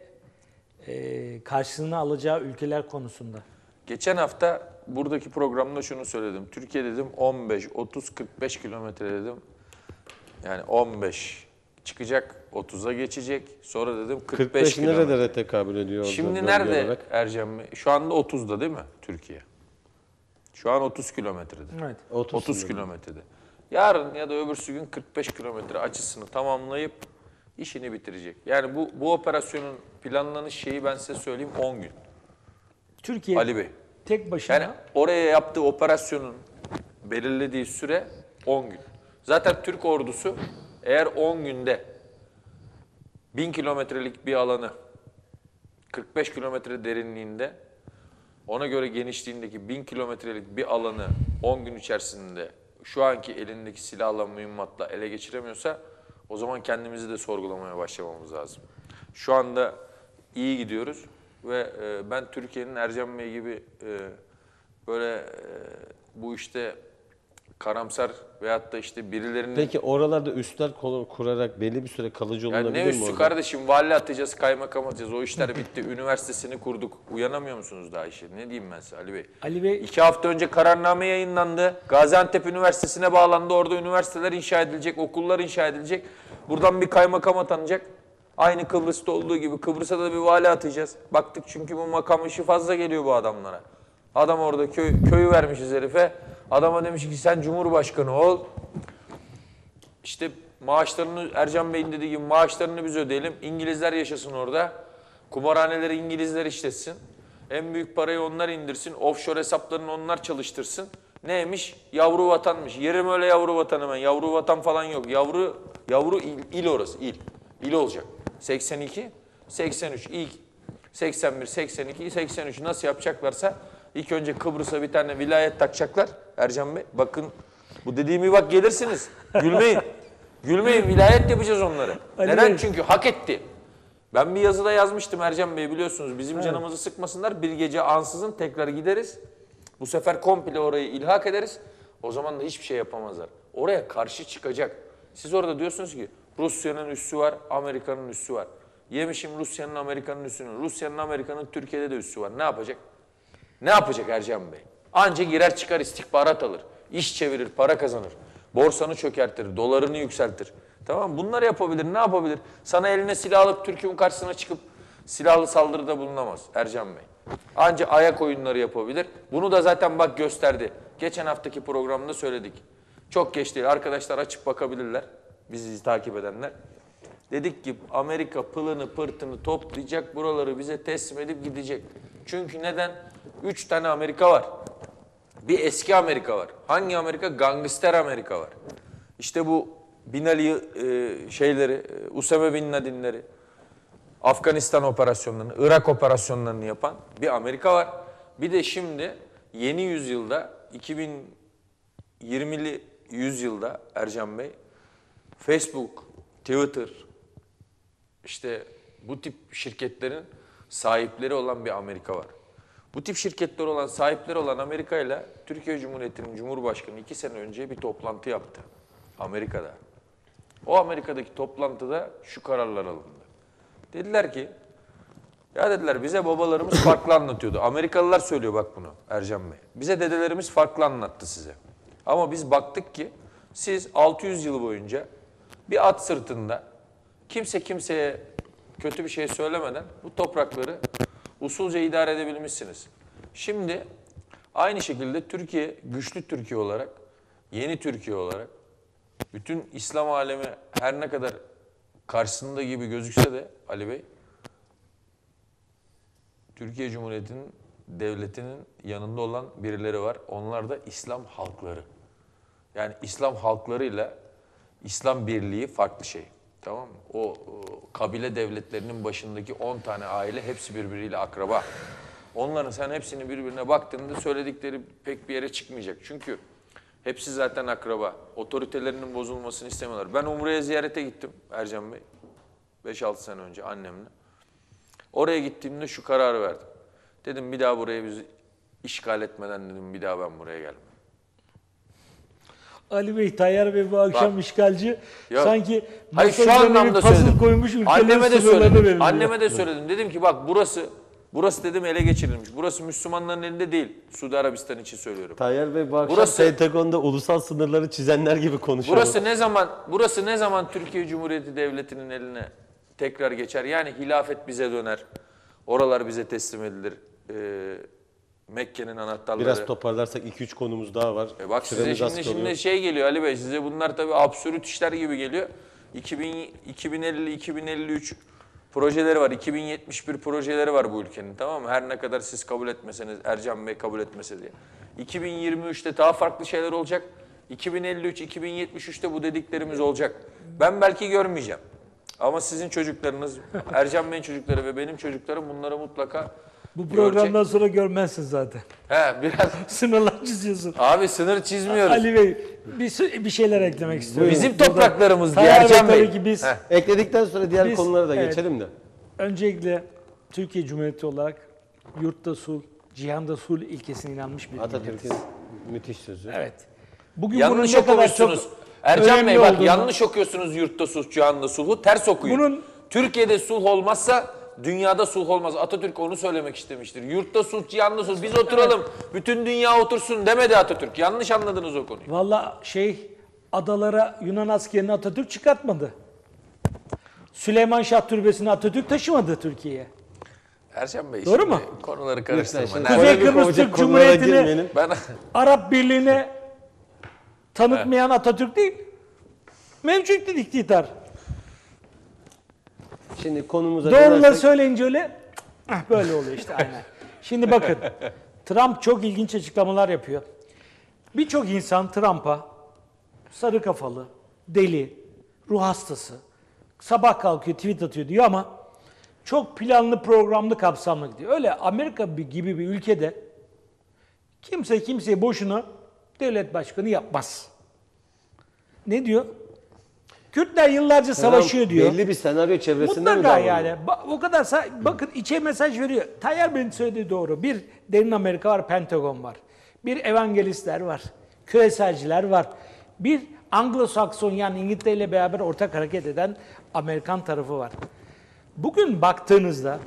[SPEAKER 3] karşılığını alacağı ülkeler konusunda.
[SPEAKER 4] Geçen hafta buradaki programda şunu söyledim. Türkiye dedim 15, 30, 45 kilometre dedim. Yani 15 çıkacak, 30'a geçecek. Sonra dedim 45
[SPEAKER 2] 45
[SPEAKER 4] kilometre.
[SPEAKER 2] nerelere tekabül ediyor? orada
[SPEAKER 4] Şimdi
[SPEAKER 2] bölge
[SPEAKER 4] nerede
[SPEAKER 2] olarak?
[SPEAKER 4] Ercan Bey? Şu anda 30'da değil mi Türkiye? Şu an 30 kilometrede.
[SPEAKER 3] Evet.
[SPEAKER 4] 30 kilometrede. Yarın ya da öbürsü gün 45 kilometre açısını tamamlayıp işini bitirecek. Yani bu operasyonun planlanış şeyi ben size söyleyeyim 10 gün.
[SPEAKER 3] Türkiye
[SPEAKER 4] Ali Bey.
[SPEAKER 3] tek başına
[SPEAKER 4] Yani oraya yaptığı operasyonun belirlediği süre 10 gün. Zaten Türk ordusu eğer 10 günde 1000 kilometrelik bir alanı 45 kilometre derinliğinde ona göre genişliğindeki 1000 kilometrelik bir alanı 10 gün içerisinde şu anki elindeki silahla mühimmatla ele geçiremiyorsa o zaman kendimizi de sorgulamaya başlamamız lazım. Şu anda iyi gidiyoruz. Ve ben Türkiye'nin Ercan Bey gibi böyle bu işte karamsar veyahut da işte birilerinin...
[SPEAKER 2] Peki oralarda üstler kurarak belli bir süre kalıcı
[SPEAKER 4] Yani
[SPEAKER 2] olunabilir
[SPEAKER 4] ne
[SPEAKER 2] mi
[SPEAKER 4] üstü
[SPEAKER 2] orada?
[SPEAKER 4] kardeşim, vali atacağız, kaymakam atacağız, o işler bitti. Üniversitesini kurduk. Uyanamıyor musunuz daha işe? Ne diyeyim ben size Ali Bey?
[SPEAKER 3] Ali Bey
[SPEAKER 4] 2 hafta önce kararname yayınlandı. Gaziantep Üniversitesi'ne bağlandı. Orada üniversiteler inşa edilecek, okullar inşa edilecek. Buradan bir kaymakam atanacak. Aynı Kıbrıs'ta olduğu gibi Kıbrıs'a da bir vali atacağız. Baktık çünkü bu makam işi fazla geliyor bu adamlara. Adam orada köyü vermişiz herife. Adama demiş ki sen Cumhurbaşkanı ol. İşte maaşlarını, Ercan Bey'in dediği gibi maaşlarını biz ödeyelim. İngilizler yaşasın orada. Kumarhaneleri İngilizler işletsin. En büyük parayı onlar indirsin. Offshore hesaplarını onlar çalıştırsın. Neymiş? Yavru vatanmış. Yerim öyle yavru vatanı ben. Yavru vatan falan yok. Yavru il orası. İl olacak. 82, 83, ilk 81, 82, 83 nasıl yapacaklarsa ilk önce Kıbrıs'a bir tane vilayet takacaklar Ercan Bey. Bakın bu dediğimi bak gelirsiniz. Gülmeyin. Gülmeyin, vilayet yapacağız onları.
[SPEAKER 3] Ali
[SPEAKER 4] Neden?
[SPEAKER 3] Bey.
[SPEAKER 4] Çünkü hak etti. Ben bir yazıda yazmıştım Ercan Bey, biliyorsunuz. Bizim canımızı sıkmasınlar. Bir gece ansızın tekrar gideriz. Bu sefer komple orayı ilhak ederiz. O zaman da hiçbir şey yapamazlar. Oraya karşı çıkacak. Siz orada diyorsunuz ki Rusya'nın üssü var, Amerika'nın üssü var. Yemişim Rusya'nın, Amerika'nın üssünü. Rusya'nın, Amerika'nın Türkiye'de de üssü var. Ne yapacak? Ne yapacak Ercan Bey? Anca girer çıkar, istihbarat alır. İş çevirir, para kazanır. Borsanı çökertir, dolarını yükseltir. Tamam mı? Bunları yapabilir, ne yapabilir? Sana eline silah alıp Türkiye'nin karşısına çıkıp silahlı saldırıda bulunamaz Ercan Bey. Anca ayak oyunları yapabilir. Bunu da zaten bak gösterdi. Geçen haftaki programda söyledik. Çok geç değil. Arkadaşlar açıp bakabilirler. Bizi takip edenler. Dedik ki Amerika pılını pırtını toplayacak, buraları bize teslim edip gidecek. Çünkü neden? 3 tane Amerika var. Bir eski Amerika var. Hangi Amerika? Gangster Amerika var. İşte bu Bin Ali Usame Bin Laden'leri, Afganistan operasyonlarını, Irak operasyonlarını yapan bir Amerika var. Bir de şimdi yeni yüzyılda, 2020'li yüzyılda Ercan Bey, Facebook, Twitter, işte bu tip şirketlerin sahipleri olan bir Amerika var. Bu tip şirketler olan, sahipleri olan Amerika ile Türkiye Cumhuriyeti'nin Cumhurbaşkanı 2 sene önce bir toplantı yaptı Amerika'da. O Amerika'daki toplantıda şu kararlar alındı. Dediler ki, ya dediler bize babalarımız farklı anlatıyordu. Amerikalılar söylüyor bak bunu Ercan Bey. Bize dedelerimiz farklı anlattı size. Ama biz baktık ki siz 600 yıl boyunca bir at sırtında kimse kimseye kötü bir şey söylemeden bu toprakları usulca idare edebilmişsiniz. Şimdi aynı şekilde Türkiye, güçlü Türkiye olarak, yeni Türkiye olarak, bütün İslam alemi her ne kadar karşısında gibi gözükse de Ali Bey, Türkiye Cumhuriyeti'nin, devletinin yanında olan birileri var. Onlar da İslam halkları. Yani İslam halklarıyla İslam birliği farklı şey. Tamam mı? O kabile devletlerinin başındaki 10 tane aile hepsi birbiriyle akraba. Onların sen hepsini birbirine baktığında söyledikleri pek bir yere çıkmayacak. Çünkü hepsi zaten akraba. Otoritelerinin bozulmasını istemiyorlar. Ben Umre'ye ziyarete gittim Ercan Bey. 5-6 sene önce annemle. Oraya gittiğimde şu kararı verdim. Dedim bir daha burayı biz işgal etmeden dedim bir daha ben buraya gelmem.
[SPEAKER 3] Ali Bey, Tayyar Bey bu akşam işgalci.
[SPEAKER 4] Ya,
[SPEAKER 3] Sanki
[SPEAKER 4] hayır şu
[SPEAKER 3] masaya bir
[SPEAKER 4] anlamda
[SPEAKER 3] puzzle
[SPEAKER 4] söyledim.
[SPEAKER 3] koymuş,
[SPEAKER 4] Anneme de
[SPEAKER 3] sınırlarını
[SPEAKER 4] söyledim.
[SPEAKER 3] belirliyor.
[SPEAKER 4] Anneme de söyledim. Dedim ki bak burası dedim ele geçirilmiş. Burası Müslümanların elinde değil. Suudi Arabistan için söylüyorum.
[SPEAKER 2] Tayyar Bey bu akşam
[SPEAKER 4] Burası-
[SPEAKER 2] Pentagon'da ulusal sınırları çizenler gibi konuşuyor.
[SPEAKER 4] Burası ne zaman Türkiye Cumhuriyeti Devleti'nin eline tekrar geçer? Yani hilafet bize döner. Oralar bize teslim edilir. Mekke'nin anahtarları.
[SPEAKER 2] Biraz toparlarsak 2-3 konumuz daha var.
[SPEAKER 4] Bak size
[SPEAKER 2] Süremiz az
[SPEAKER 4] şimdi
[SPEAKER 2] kalıyor.
[SPEAKER 4] şey geliyor Ali Bey, size bunlar tabii absürt işler gibi geliyor. 2050-2053 projeleri var, 2071 projeleri var bu ülkenin, tamam mı? Her ne kadar siz kabul etmeseniz, Ercan Bey kabul etmese diye. 2023'te daha farklı şeyler olacak. 2053-2073'te bu dediklerimiz olacak. Ben belki görmeyeceğim. Ama sizin çocuklarınız, Ercan Bey'in çocukları ve benim çocuklarım bunları mutlaka
[SPEAKER 3] Bu
[SPEAKER 4] görecek.
[SPEAKER 3] programdan sonra görmezsin zaten.
[SPEAKER 4] He biraz.
[SPEAKER 3] Sınırlar çiziyorsun.
[SPEAKER 4] Abi sınır çizmiyoruz.
[SPEAKER 3] Ali Bey bir şeyler eklemek istiyorum.
[SPEAKER 4] Bizim topraklarımız diye
[SPEAKER 3] Tayyar Bey
[SPEAKER 4] Ercan Bey.
[SPEAKER 3] tabii ki biz
[SPEAKER 2] Ekledikten sonra diğer
[SPEAKER 3] Biz-
[SPEAKER 2] konulara da
[SPEAKER 3] evet.
[SPEAKER 2] geçelim de.
[SPEAKER 3] öncelikle Türkiye Cumhuriyeti olarak yurtta sulh, cihanda sulh ilkesine inanmış bir
[SPEAKER 2] Atatürk'ün
[SPEAKER 3] milletiz.
[SPEAKER 2] müthiş sözü.
[SPEAKER 3] Evet. Bugün
[SPEAKER 4] Yanlış
[SPEAKER 3] bunun ne kadar
[SPEAKER 4] okumuşsunuz.
[SPEAKER 3] çok
[SPEAKER 4] Ercan
[SPEAKER 3] önemli
[SPEAKER 4] Bey bak
[SPEAKER 3] olduğunu-
[SPEAKER 4] yanlış okuyorsunuz yurtta sulh, cihanda sulhu. Ters okuyun.
[SPEAKER 3] Bunun-
[SPEAKER 4] Türkiye'de sulh olmazsa dünyada sulh olmaz. Atatürk onu söylemek istemiştir. Yurtta sulh, cihanda sulh. Biz oturalım, bütün dünya otursun demedi Atatürk. Yanlış anladınız o konuyu.
[SPEAKER 3] Valla adalara Yunan askerini Atatürk çıkartmadı. Süleyman Şah Türbesi'ni Atatürk taşımadı Türkiye'ye.
[SPEAKER 4] Ercan Bey
[SPEAKER 3] Doğru
[SPEAKER 4] şimdi
[SPEAKER 3] mu?
[SPEAKER 4] konuları karıştırma.
[SPEAKER 2] Lütfen,
[SPEAKER 4] Nerede?
[SPEAKER 3] Kuzey
[SPEAKER 2] polemik
[SPEAKER 3] Kıbrıs
[SPEAKER 2] olacak
[SPEAKER 3] Türk
[SPEAKER 2] konulara
[SPEAKER 3] Cumhuriyeti'ni
[SPEAKER 2] girmeyelim.
[SPEAKER 4] Ben
[SPEAKER 3] Arap Birliği'ne tanıtmayan Atatürk değil. Mevcut iktidar.
[SPEAKER 2] Şimdi konumuza
[SPEAKER 3] Doğruları
[SPEAKER 2] dönersek-
[SPEAKER 3] söyleyince öyle böyle oluyor işte aynen. Şimdi bakın Trump çok ilginç açıklamalar yapıyor. Birçok insan Trump'a sarı kafalı, deli, ruh hastası, sabah kalkıyor tweet atıyor diyor ama çok planlı programlı kapsamlı gidiyor. Öyle Amerika gibi bir ülkede kimse kimseye boşuna devlet başkanı yapmaz. Ne diyor? Kürtler yıllarca savaşıyor diyor.
[SPEAKER 2] Belli bir senaryo çevresinde mi
[SPEAKER 3] Mutlaka
[SPEAKER 2] davranıyor?
[SPEAKER 3] yani. O kadar bakın içe mesaj veriyor. Tayyar Bey'in söylediği doğru. Bir derin Amerika var, Pentagon var. Bir evangelistler var. Küreselciler var. Bir Anglo-Sakson yani İngiltere ile beraber ortak hareket eden Amerikan tarafı var. Bugün baktığınızda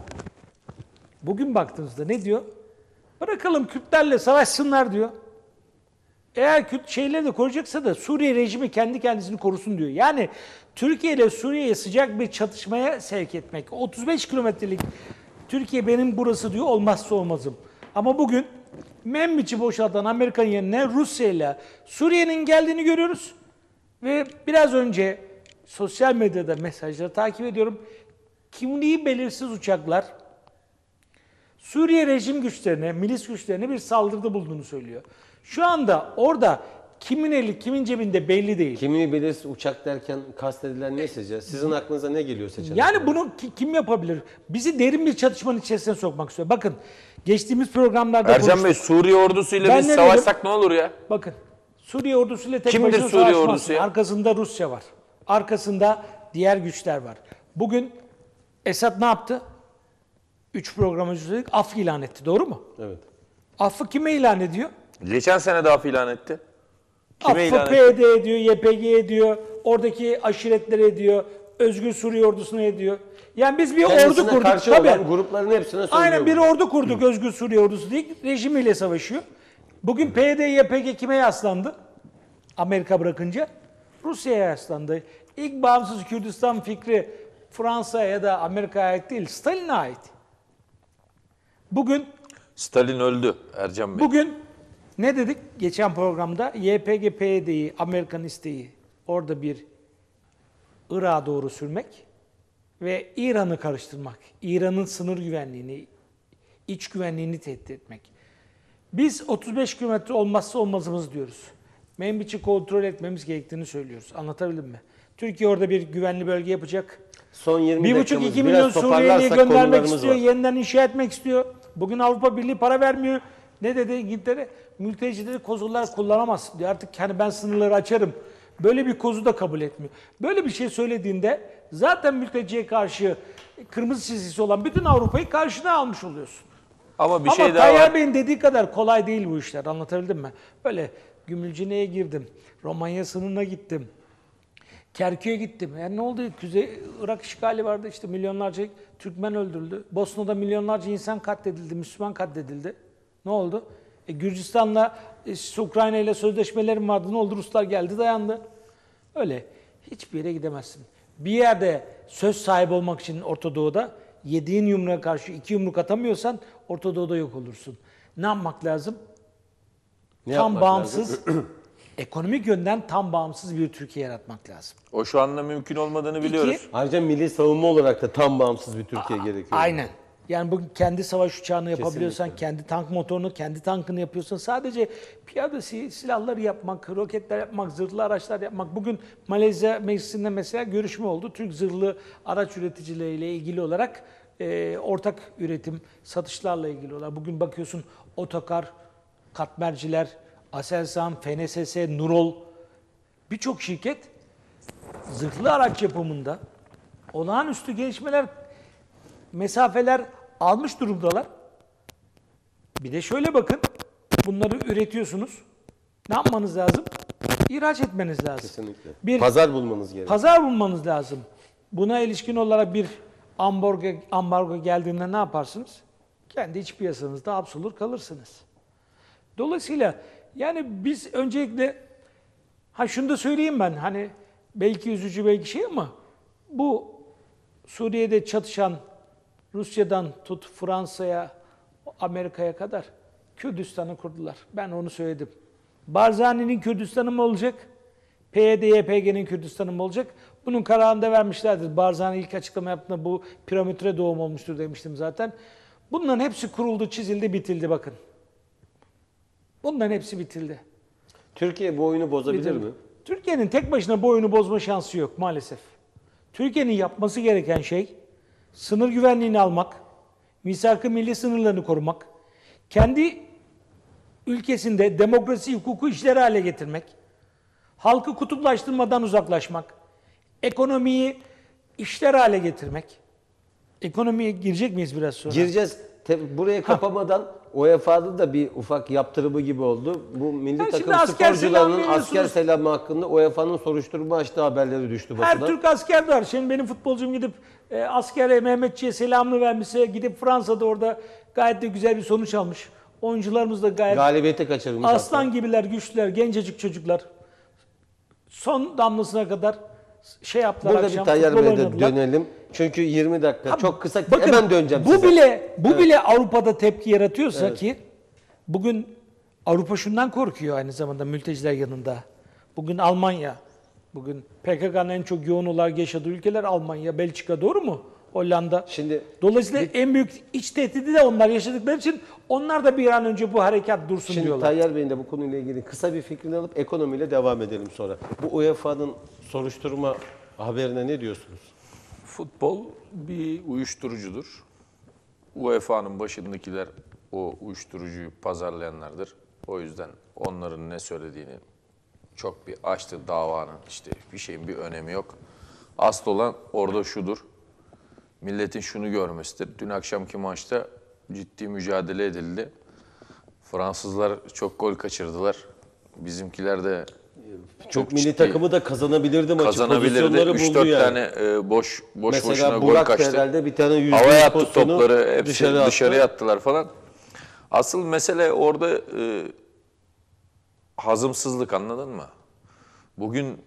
[SPEAKER 3] ne diyor? Bırakalım Kürtlerle savaşsınlar diyor. Eğer Kürt şeyleri de koruyacaksa da Suriye rejimi kendi kendisini korusun diyor. Yani Türkiye ile Suriye'ye sıcak bir çatışmaya sevk etmek. 35 kilometrelik Türkiye benim burası diyor olmazsa olmazım. Ama bugün Membiç'i boşaltan Amerikan yerine Rusya ile Suriye'nin geldiğini görüyoruz. Ve biraz önce sosyal medyada mesajları takip ediyorum. Kimliği belirsiz uçaklar Suriye rejim güçlerine, milis güçlerine bir saldırıda bulunduğunu söylüyor. Şu anda orada kimin eli kimin cebinde belli değil.
[SPEAKER 2] Kimliği belirsiz uçak derken kastedilen ne sizce? Sizin aklınıza ne geliyor seçenek?
[SPEAKER 3] Yani bunu kim yapabilir? Bizi derin bir çatışmanın içerisine sokmak istiyor. Bakın geçtiğimiz programlarda
[SPEAKER 4] Ercan
[SPEAKER 3] konuştuk.
[SPEAKER 4] Bey Suriye ordusuyla
[SPEAKER 3] Ben
[SPEAKER 4] biz
[SPEAKER 3] ne
[SPEAKER 4] savaşsak ne olur ya?
[SPEAKER 3] Bakın Suriye ordusuyla tek
[SPEAKER 4] Kimdir
[SPEAKER 3] başına
[SPEAKER 4] Suriye
[SPEAKER 3] savaşmazsın.
[SPEAKER 4] ordusu ya?
[SPEAKER 3] Arkasında Rusya var. Arkasında diğer güçler var. Bugün Esad ne yaptı? 3 program önce söyledik. Af ilan etti. Doğru mu?
[SPEAKER 2] Evet.
[SPEAKER 3] Affı kime ilan ediyor?
[SPEAKER 4] Geçen sene de af ilan etti. Kime ilan
[SPEAKER 3] Affı
[SPEAKER 4] etti?
[SPEAKER 3] PYD ediyor, YPG ediyor, oradaki aşiretleri ediyor, Özgür Suriye ordusunu ediyor. Yani biz bir ordu
[SPEAKER 2] Kendisine
[SPEAKER 3] kurduk.
[SPEAKER 2] karşı
[SPEAKER 3] Tabii.
[SPEAKER 2] olan grupların hepsine söylüyor.
[SPEAKER 3] Aynen bir
[SPEAKER 2] bunu.
[SPEAKER 3] ordu kurduk Özgür Suriye ordusu diye rejimiyle savaşıyor. Bugün PYD, YPG kime yaslandı? Amerika bırakınca Rusya'ya yaslandı. İlk bağımsız Kürdistan fikri Fransa'ya ya da Amerika'ya ait değil, Stalin'e ait.
[SPEAKER 4] Stalin öldü Ercan Bey.
[SPEAKER 3] Bugün ne dedik geçen programda? YPG, PYD'yi, Amerikan isteği orada bir Irak'a doğru sürmek ve İran'ı karıştırmak. İran'ın sınır güvenliğini, iç güvenliğini tehdit etmek. Biz 35 kilometre olmazsa olmazımız diyoruz. Membiç'i kontrol etmemiz gerektiğini söylüyoruz. Anlatabildim mi? Türkiye orada bir güvenli bölge yapacak.
[SPEAKER 2] Son 20 dakikamız
[SPEAKER 3] 1,5-2 milyon
[SPEAKER 2] biraz
[SPEAKER 3] Suriyeli'yi
[SPEAKER 2] toparlarsak
[SPEAKER 3] göndermek
[SPEAKER 2] konularımız
[SPEAKER 3] istiyor,
[SPEAKER 2] var.
[SPEAKER 3] yeniden inşa etmek istiyor. Bugün Avrupa Birliği para vermiyor. Ne dedi İngiltere? Mültecileri kozullar kullanamaz diyor. Artık hani ben sınırları açarım. Böyle bir kozu da kabul etmiyor. Böyle bir şey söylediğinde zaten mülteciye karşı kırmızı çizgisi olan bütün Avrupa'yı karşına almış oluyorsun.
[SPEAKER 4] Ama bir
[SPEAKER 3] Ama
[SPEAKER 4] şey daha
[SPEAKER 3] Tayyar
[SPEAKER 4] var.
[SPEAKER 3] Bey'in dediği kadar kolay değil bu işler. Anlatabildim mi? Böyle Gümülcine'ye girdim. Romanya sınırına gittim. Kerkük'e gittim. Yani ne oldu? Kuzey Irak işgali vardı işte milyonlarca Türkmen öldürüldü. Bosna'da milyonlarca insan katledildi, Müslüman katledildi. Ne oldu? Gürcistan'la Ukrayna ile sözleşmelerim vardı. Ne oldu? Ruslar geldi dayandı. Öyle. Hiçbir yere gidemezsin. Bir yerde söz sahibi olmak için Orta Doğu'da yediğin yumruğa karşı 2 yumruk atamıyorsan Orta Doğu'da yok olursun. Ne yapmak lazım?
[SPEAKER 2] Ne
[SPEAKER 3] Tam
[SPEAKER 2] yapmak
[SPEAKER 3] bağımsız,
[SPEAKER 2] lazım?
[SPEAKER 3] ekonomik yönden tam bağımsız bir Türkiye yaratmak lazım.
[SPEAKER 4] O şu anda mümkün olmadığını biliyoruz.
[SPEAKER 2] Ayrıca milli savunma olarak da tam bağımsız bir Türkiye gerekiyor.
[SPEAKER 3] Aynen. Yani bugün kendi savaş uçağını yapabiliyorsan,
[SPEAKER 2] Kesinlikle.
[SPEAKER 3] kendi tank motorunu, kendi tankını yapıyorsan sadece piyade silahları yapmak, roketler yapmak, zırhlı araçlar yapmak. Bugün Malezya Meclisi'nde mesela görüşme oldu. Türk zırhlı araç üreticileriyle ilgili olarak ortak üretim, satışlarla ilgili olarak. Bugün bakıyorsun Otokar, Katmerciler, Aselsan, FNSS, Nurol birçok şirket zırhlı araç yapımında olağanüstü gelişmeler, mesafeler almış durumdalar. Bir de şöyle bakın. Bunları üretiyorsunuz. Ne yapmanız lazım? İhraç etmeniz lazım.
[SPEAKER 2] Kesinlikle.
[SPEAKER 3] Bir
[SPEAKER 2] Pazar bulmanız gerekiyor.
[SPEAKER 3] pazar bulmanız lazım. Buna ilişkin olarak bir ambargo geldiğinde ne yaparsınız? Kendi iç piyasanızda hapsolur kalırsınız. Dolayısıyla yani biz öncelikle şunu da söyleyeyim ben, hani belki üzücü belki şey ama bu Suriye'de çatışan Rusya'dan tut Fransa'ya, Amerika'ya kadar Kürdistan'ı kurdular. Ben onu söyledim. Barzani'nin Kürdistan'ı mı olacak? PYD, YPG'nin Kürdistan'ı mı olacak? Bunun kararını da vermişlerdir. Barzani ilk açıklama yaptığında bu piramide doğum olmuştur demiştim zaten. Bunların hepsi kuruldu, çizildi, bitildi bakın. Bunların hepsi bitildi.
[SPEAKER 2] Türkiye bu oyunu bozabilir
[SPEAKER 3] Bitildi.
[SPEAKER 2] mi?
[SPEAKER 3] Türkiye'nin tek başına bu oyunu bozma şansı yok maalesef. Türkiye'nin yapması gereken şey sınır güvenliğini almak, misak-ı milli sınırlarını korumak, kendi ülkesinde demokrasi, hukuku işler hale getirmek, halkı kutuplaştırmadan uzaklaşmak, ekonomiyi işler hale getirmek. Ekonomiye girecek miyiz biraz sonra?
[SPEAKER 2] Gireceğiz. Buraya kapamadan UEFA'da da bir ufak yaptırımı gibi oldu. Bu milli
[SPEAKER 3] Yani şimdi
[SPEAKER 2] takım
[SPEAKER 3] asker
[SPEAKER 2] sporcularının
[SPEAKER 3] selamı
[SPEAKER 2] asker
[SPEAKER 3] veriyorsunuz.
[SPEAKER 2] selamı hakkında UEFA'nın soruşturma açtığı haberleri düştü
[SPEAKER 3] Her
[SPEAKER 2] basına.
[SPEAKER 3] Türk asker var. Şimdi benim futbolcum gidip askere Mehmetçiğe selamını vermişse, gidip Fransa'da orada gayet de güzel bir sonuç almış. Oyuncularımız da gayet
[SPEAKER 2] Galibiyete kaçırmış
[SPEAKER 3] aslan
[SPEAKER 2] hatta.
[SPEAKER 3] gibiler, güçlüler, gencecik çocuklar. Son damlasına kadar şey yaptılar,
[SPEAKER 2] Burada
[SPEAKER 3] akşam
[SPEAKER 2] bir Tayyar
[SPEAKER 3] futbol
[SPEAKER 2] Bey'e de
[SPEAKER 3] oynadılar.
[SPEAKER 2] dönelim. Çünkü 20 dakika çok kısa.
[SPEAKER 3] Bakın,
[SPEAKER 2] Hemen döneceğim
[SPEAKER 3] bu
[SPEAKER 2] size.
[SPEAKER 3] bile Avrupa'da tepki yaratıyorsa ki bugün Avrupa şundan korkuyor aynı zamanda mülteciler yanında. Bugün Almanya, bugün PKK'nın en çok yoğun olarak yaşadığı ülkeler Almanya, Belçika, doğru mu? Hollanda.
[SPEAKER 2] Şimdi
[SPEAKER 3] Dolayısıyla en büyük iç tehdidi de onlar yaşadıkları için onlar da bir an önce bu harekat dursun
[SPEAKER 2] Şimdi
[SPEAKER 3] diyorlar.
[SPEAKER 2] Tayyar Bey'in de bu konuyla ilgili kısa bir fikrini alıp ekonomiyle devam edelim sonra. Bu UEFA'nın soruşturma haberine ne diyorsunuz?
[SPEAKER 4] Futbol bir uyuşturucudur. UEFA'nın başındakiler o uyuşturucuyu pazarlayanlardır. O yüzden onların ne söylediğini çok bir açtı davanın, işte bir şeyin bir önemi yok. Asıl olan orada şudur. Milletin şunu görmesidir. Dün akşamki maçta ciddi mücadele edildi. Fransızlar çok gol kaçırdılar. Bizimkiler de
[SPEAKER 2] Çok milli
[SPEAKER 4] ciddi
[SPEAKER 2] takımı da kazanabilirdi maçı.
[SPEAKER 4] kazanabilirdi.
[SPEAKER 2] Pozisyonları buldu
[SPEAKER 4] 3-4
[SPEAKER 2] yani.
[SPEAKER 4] tane boş boşuna
[SPEAKER 2] Mesela
[SPEAKER 4] gol
[SPEAKER 2] Burak da
[SPEAKER 4] kaçtı.
[SPEAKER 2] herhalde bir tane %100
[SPEAKER 4] Havaya attı
[SPEAKER 2] pozisyonu
[SPEAKER 4] topları, hepsi
[SPEAKER 2] dışarı attı.
[SPEAKER 4] dışarıya attılar falan. Asıl mesele orada hazımsızlık, anladın mı? Bugün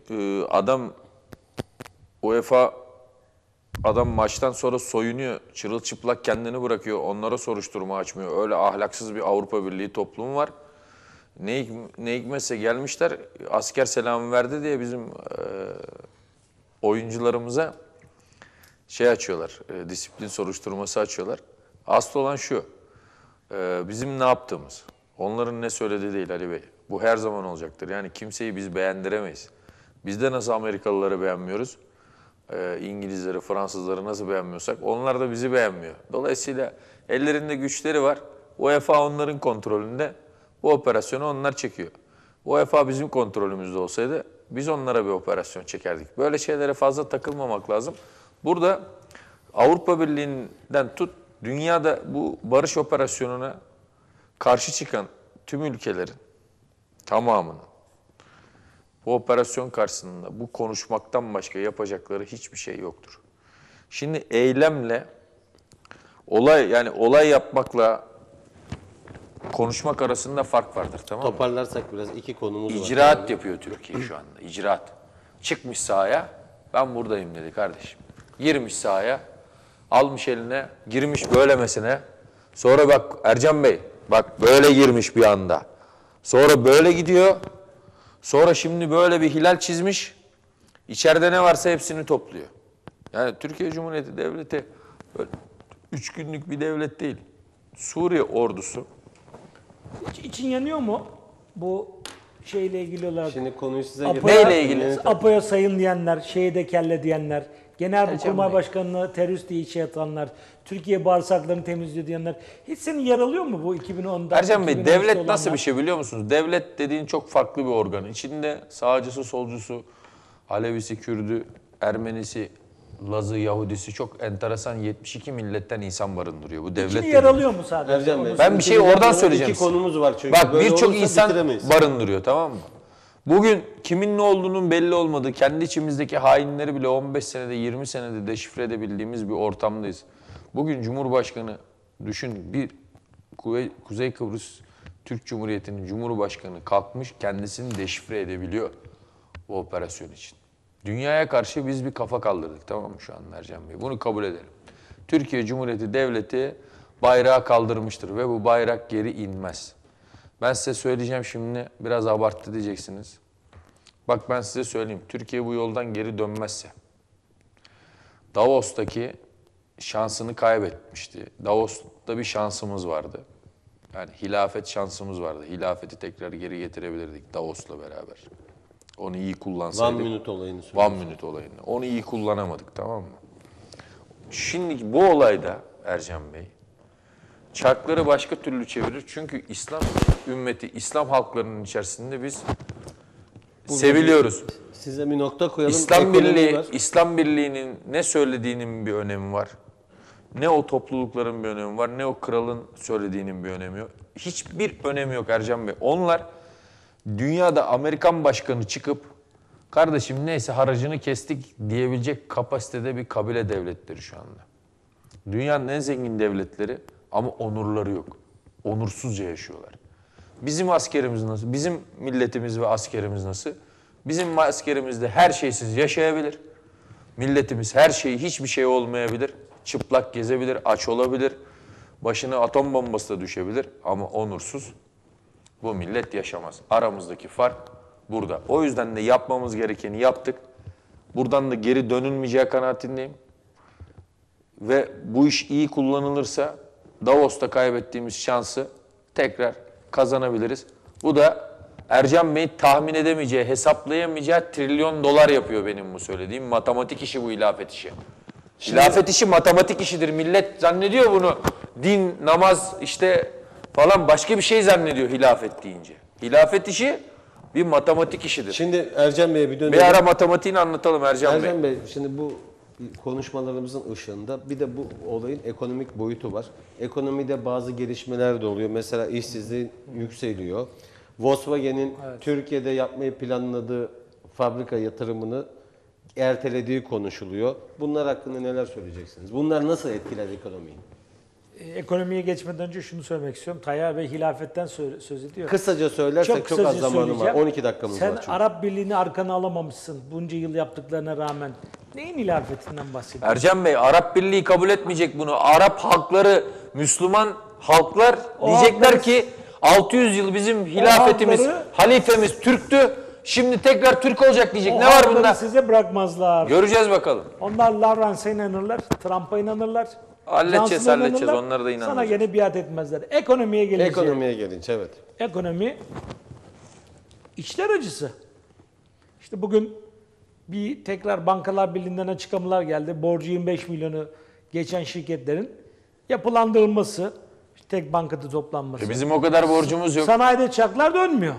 [SPEAKER 4] UEFA adam maçtan sonra soyunuyor, çırılçıplak kendini bırakıyor, onlara soruşturma açmıyor. Öyle ahlaksız bir Avrupa Birliği toplumu var. Ne hikmetse gelmişler, asker selamı verdi diye bizim oyuncularımıza şey açıyorlar, disiplin soruşturması açıyorlar. Asıl olan şu, bizim ne yaptığımız, onların ne söylediği değil Ali Bey. Bu her zaman olacaktır. Yani kimseyi biz beğendiremeyiz. Biz de nasıl Amerikalıları beğenmiyoruz, İngilizleri, Fransızları nasıl beğenmiyorsak onlar da bizi beğenmiyor. Dolayısıyla ellerinde güçleri var. UEFA onların kontrolünde. Bu operasyonu onlar çekiyor. UEFA bizim kontrolümüzde olsaydı biz onlara bir operasyon çekerdik. Böyle şeylere fazla takılmamak lazım. Burada Avrupa Birliği'nden tut, dünyada bu barış operasyonuna karşı çıkan tüm ülkelerin tamamının bu operasyon karşısında bu konuşmaktan başka yapacakları hiçbir şey yoktur. Şimdi eylemle olay yapmakla konuşmak arasında fark vardır, tamam mı?
[SPEAKER 2] Toparlarsak biraz iki konumuz var.
[SPEAKER 4] İcraat yapıyor Türkiye şu anda. İcraat. Çıkmış sahaya, ben buradayım dedi kardeşim. Girmiş sahaya, almış eline, girmiş böylemesine. Sonra bak Ercan Bey, bak böyle girmiş bir anda. Sonra böyle gidiyor. Sonra şimdi böyle bir hilal çizmiş. İçeride ne varsa hepsini topluyor. Yani Türkiye Cumhuriyeti Devleti böyle 3 günlük bir devlet değil. Suriye ordusu.
[SPEAKER 3] İçin yanıyor mu bu şeyle ilgili olarak?
[SPEAKER 2] Şimdi konuyu size
[SPEAKER 4] Neyle ilgili?
[SPEAKER 3] Apo'ya sayın diyenler, şeye de kelle diyenler, Genelkurmay
[SPEAKER 4] Bey.
[SPEAKER 3] Başkanı'na terörist diye içe atanlar, Türkiye bağırsaklarını temizliyor diyenler. Hiç seni yaralıyor mu bu 2010'da?
[SPEAKER 4] Ercan Bey,
[SPEAKER 3] 2013'te
[SPEAKER 4] devlet
[SPEAKER 3] olanlar?
[SPEAKER 4] nasıl bir şey biliyor musunuz? Devlet dediğin çok farklı bir organ. İçinde sağcısı, solcusu, Alevisi, Kürdü, Ermenisi, Lazı, Yahudisi çok enteresan 72 milletten insan barındırıyor. Bu devlet
[SPEAKER 3] İçini
[SPEAKER 4] de
[SPEAKER 3] yer
[SPEAKER 4] değil.
[SPEAKER 3] alıyor mu sadece?
[SPEAKER 2] Ercan Bey,
[SPEAKER 4] Ben bir şey
[SPEAKER 2] İkinci
[SPEAKER 4] oradan
[SPEAKER 2] dakikada
[SPEAKER 4] söyleyeceğim
[SPEAKER 2] İki
[SPEAKER 4] size.
[SPEAKER 2] konumuz var çünkü.
[SPEAKER 4] Bak
[SPEAKER 2] Böyle
[SPEAKER 4] birçok
[SPEAKER 2] olursa
[SPEAKER 4] insan
[SPEAKER 2] bitiremeyiz.
[SPEAKER 4] barındırıyor, tamam mı? Bugün kimin ne olduğunun belli olmadığı, kendi içimizdeki hainleri bile 15 senede 20 senede deşifre edebildiğimiz bir ortamdayız. Bugün Cumhurbaşkanı düşün, bir Kuzey Kıbrıs Türk Cumhuriyeti'nin Cumhurbaşkanı kalkmış kendisini deşifre edebiliyor bu operasyon için. Dünyaya karşı biz bir kafa kaldırdık, tamam mı şu an Ercan Bey? Bunu kabul edelim. Türkiye Cumhuriyeti Devleti bayrağı kaldırmıştır ve bu bayrak geri inmez. Ben size söyleyeceğim şimdi, biraz abarttı diyeceksiniz. Bak ben size söyleyeyim, Türkiye bu yoldan geri dönmezse, Davos'taki şansını kaybetmişti. Davos'ta bir şansımız vardı. Yani hilafet şansımız vardı. Hilafeti tekrar geri getirebilirdik Davos'la beraber. Onu iyi kullansaydık.
[SPEAKER 2] One minute olayını söyleyeyim.
[SPEAKER 4] One minute olayını. Onu iyi kullanamadık, tamam mı? Şimdi bu olayda Ercan Bey, çarkları başka türlü çevirir. Çünkü İslam ümmeti, İslam halklarının içerisinde biz seviliyoruz.
[SPEAKER 2] Size bir nokta koyalım.
[SPEAKER 4] İslam
[SPEAKER 2] Ekonomi
[SPEAKER 4] Birliği,
[SPEAKER 2] var.
[SPEAKER 4] İslam Birliği'nin ne söylediğinin bir önemi var. Ne o toplulukların bir önemi var, ne o kralın söylediğinin bir önemi yok. Hiçbir önemi yok Ercan Bey. Onlar dünyada Amerikan başkanı çıkıp kardeşim neyse haracını kestik diyebilecek kapasitede bir kabile devletleri şu anda. Dünyanın en zengin devletleri ama onurları yok. Onursuzca yaşıyorlar. Bizim askerimiz nasıl? Bizim milletimiz ve askerimiz nasıl? Bizim askerimiz de her şeysiz yaşayabilir. Milletimiz her şeyi, hiçbir şey olmayabilir. Çıplak gezebilir, aç olabilir. Başına atom bombası da düşebilir ama onursuz bu millet yaşamaz. Aramızdaki fark burada. O yüzden de yapmamız gerekeni yaptık. Buradan da geri dönülmeyeceği kanaatindeyim. Ve bu iş iyi kullanılırsa Davos'ta kaybettiğimiz şansı tekrar kazanabiliriz. Bu da Ercan Bey tahmin edemeyeceği, hesaplayamayacağı trilyon dolar yapıyor benim bu söylediğim. Matematik işi bu hilafet işi. Hilafet işi matematik işidir. Millet zannediyor bunu. Din, namaz işte falan başka bir şey zannediyor hilafet deyince. Hilafet işi bir matematik işidir.
[SPEAKER 2] Şimdi Ercan Bey'e bir dönelim.
[SPEAKER 4] Bir ara matematiğini anlatalım Ercan Bey.
[SPEAKER 2] Ercan Bey, şimdi bu konuşmalarımızın ışığında bir de bu olayın ekonomik boyutu var. Ekonomide bazı gelişmeler de oluyor. Mesela işsizliğin yükseliyor. Volkswagen'in Türkiye'de yapmayı planladığı fabrika yatırımını ertelediği konuşuluyor. Bunlar hakkında neler söyleyeceksiniz? Bunlar nasıl etkiler ekonomiyi?
[SPEAKER 3] Ekonomiye geçmeden önce şunu söylemek istiyorum. Tayyar Bey hilafetten söz ediyor.
[SPEAKER 2] Kısaca söylersek çok
[SPEAKER 3] kısaca
[SPEAKER 2] az zamanım var.
[SPEAKER 3] söyleyeceğim.
[SPEAKER 2] 12 dakikamız
[SPEAKER 3] Sen
[SPEAKER 2] var çünkü.
[SPEAKER 3] Arap Birliği'ni arkana alamamışsın. Bunca yıl yaptıklarına rağmen. Neyin hilafetinden bahsediyorsun?
[SPEAKER 4] Ercan Bey, Arap Birliği kabul etmeyecek bunu. Arap halkları, Müslüman halklar
[SPEAKER 3] O
[SPEAKER 4] diyecekler
[SPEAKER 3] halkları-
[SPEAKER 4] ki 600 yıl bizim hilafetimiz,
[SPEAKER 3] halkları-
[SPEAKER 4] halifemiz Türktü. Şimdi tekrar Türk olacak diyecek.
[SPEAKER 3] O
[SPEAKER 4] Ne var
[SPEAKER 3] halkları
[SPEAKER 4] bunda?
[SPEAKER 3] size bırakmazlar.
[SPEAKER 4] Göreceğiz bakalım.
[SPEAKER 3] Onlar Lawrence'a inanırlar, Trump'a inanırlar.
[SPEAKER 4] Halledeceğiz,
[SPEAKER 3] Johnson'a
[SPEAKER 4] halledeceğiz.
[SPEAKER 3] inanırlar.
[SPEAKER 4] Onlara da
[SPEAKER 3] Sana
[SPEAKER 4] inanmayacağız.
[SPEAKER 3] gene biat etmezler. Ekonomiye gelince.
[SPEAKER 2] Ekonomiye gelince evet.
[SPEAKER 3] Ekonomi içler acısı. İşte bugün bir tekrar Bankalar Birliği'nden açıklamalar geldi. Borcu 25 milyonu geçen şirketlerin yapılandırılması, işte tek bankada toplanması.
[SPEAKER 4] Bizim o kadar borcumuz yok.
[SPEAKER 3] Sanayide çarklar dönmüyor.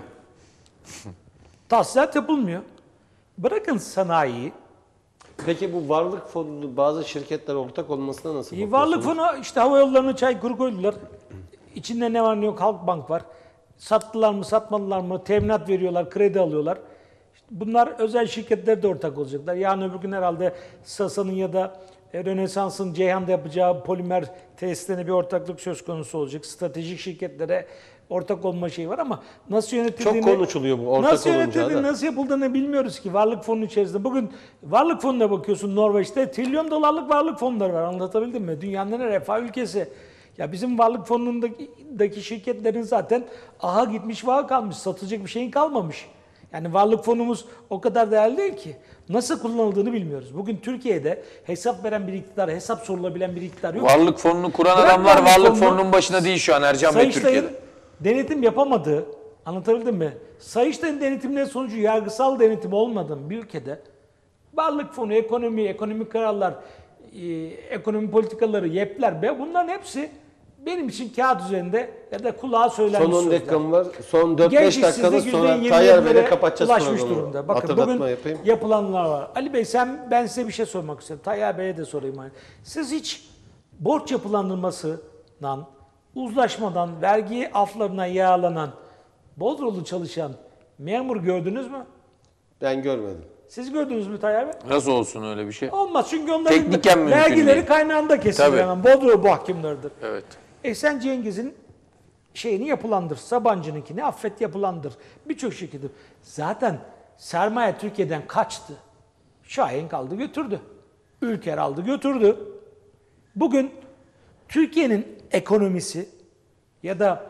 [SPEAKER 3] Tahsilat yapılmıyor. Bırakın sanayiyi.
[SPEAKER 2] Peki bu varlık fonu bazı şirketler ortak olmasına nasıl bakıyorsunuz?
[SPEAKER 3] Varlık fonu işte hava yollarına çay kuru koydular. İçinde ne var ne yok Halkbank var. Sattılar mı satmadılar mı teminat veriyorlar, kredi alıyorlar. İşte bunlar özel şirketler de ortak olacaklar. Yarın öbür gün herhalde Sasa'nın ya da Rönesans'ın Ceyhan'da yapacağı polimer tesislerine bir ortaklık söz konusu olacak. Stratejik şirketlere ortak olma şeyi var ama nasıl yönetildiğini...
[SPEAKER 2] Çok konuşuluyor bu ortak
[SPEAKER 3] nasıl
[SPEAKER 2] olunca
[SPEAKER 3] yönetildiğini,
[SPEAKER 2] da.
[SPEAKER 3] nasıl yapıldığını bilmiyoruz ki. Varlık fonunun içerisinde. Bugün varlık fonuna bakıyorsun Norveç'te trilyon dolarlık varlık fonları var. Anlatabildim mi? Dünyanın en refah ülkesi. Ya bizim varlık fonundaki şirketlerin zaten aha gitmiş vaha kalmış. Satılacak bir şeyin kalmamış. Yani varlık fonumuz o kadar değerli değil ki. Nasıl kullanıldığını bilmiyoruz. Bugün Türkiye'de hesap veren bir iktidar, hesap sorulabilen bir iktidar yok.
[SPEAKER 4] Varlık fonunu kuran
[SPEAKER 3] Bırak
[SPEAKER 4] adamlar
[SPEAKER 3] varlık
[SPEAKER 4] varlık
[SPEAKER 3] fonunu.
[SPEAKER 4] fonunun başına değil şu an Ercan Bey
[SPEAKER 3] Sayıştay'ın
[SPEAKER 4] Türkiye'de.
[SPEAKER 3] denetim yapamadığı, anlatabildim mi? Sayıştay'ın denetimleri sonucu yargısal denetim olmadan bir ülkede varlık fonu, ekonomi, ekonomik kararlar, ekonomi politikaları, yepler, bunların hepsi benim için kağıt üzerinde ya da kulağa söylenmiş
[SPEAKER 2] Son 10
[SPEAKER 3] sözler.
[SPEAKER 2] dakikam var. Son 4-5
[SPEAKER 3] Genç
[SPEAKER 2] dakikanız
[SPEAKER 3] işsizlik
[SPEAKER 2] sonra
[SPEAKER 3] %27'lere
[SPEAKER 2] Tayyar Bey'le kapatacağız
[SPEAKER 3] ulaşmış
[SPEAKER 2] programı.
[SPEAKER 3] durumda. Bakın
[SPEAKER 2] Hatırlatma
[SPEAKER 3] bugün
[SPEAKER 2] yapayım.
[SPEAKER 3] yapılanlar var. Ali Bey ben size bir şey sormak istiyorum. Tayyar Bey'e de sorayım. Siz hiç borç yapılandırmasından, uzlaşmadan, vergi aflarına yağlanan, Bodrumlu çalışan memur gördünüz mü?
[SPEAKER 2] Ben görmedim.
[SPEAKER 3] Siz gördünüz mü Tayyar Bey?
[SPEAKER 4] Nasıl olsun öyle bir şey?
[SPEAKER 3] Olmaz çünkü onların
[SPEAKER 4] Tekniken mümkün
[SPEAKER 3] vergileri
[SPEAKER 4] değil.
[SPEAKER 3] kaynağında kesilir
[SPEAKER 4] Tabii.
[SPEAKER 3] hemen. Bodrum mahkumlarıdır.
[SPEAKER 4] Evet.
[SPEAKER 3] Sen Cengiz'in şeyini yapılandır. Sabancı'nınkini affet yapılandır. Birçok şekilde. Zaten sermaye Türkiye'den kaçtı. Şahin kaldı götürdü. Ülker aldı götürdü. Bugün Türkiye'nin ekonomisi ya da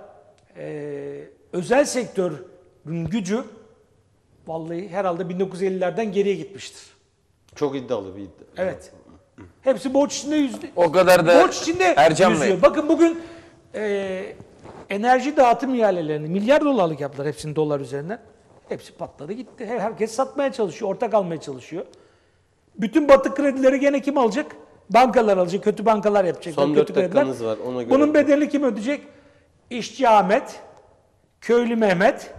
[SPEAKER 3] özel sektörün gücü vallahi herhalde 1950'lerden geriye gitmiştir.
[SPEAKER 2] Çok iddialı bir iddia.
[SPEAKER 3] Evet. Hepsi borç içinde yüzde.
[SPEAKER 4] O kadar da
[SPEAKER 3] Borç içinde
[SPEAKER 4] Ercan
[SPEAKER 3] yüzüyor.
[SPEAKER 4] Bey.
[SPEAKER 3] Bakın bugün enerji dağıtım ihalelerini milyar dolarlık yaptılar hepsini dolar üzerinden. Hepsi patladı gitti. Herkes satmaya çalışıyor, ortak almaya çalışıyor. Bütün batık kredileri gene kim alacak? Bankalar alacak, kötü bankalar yapacak.
[SPEAKER 2] Son
[SPEAKER 3] kötü
[SPEAKER 2] 4
[SPEAKER 3] krediler.
[SPEAKER 2] dakikanız var, ona göre.
[SPEAKER 3] Bunun bedelini kim ödeyecek? İşçi Ahmet, Köylü Mehmet,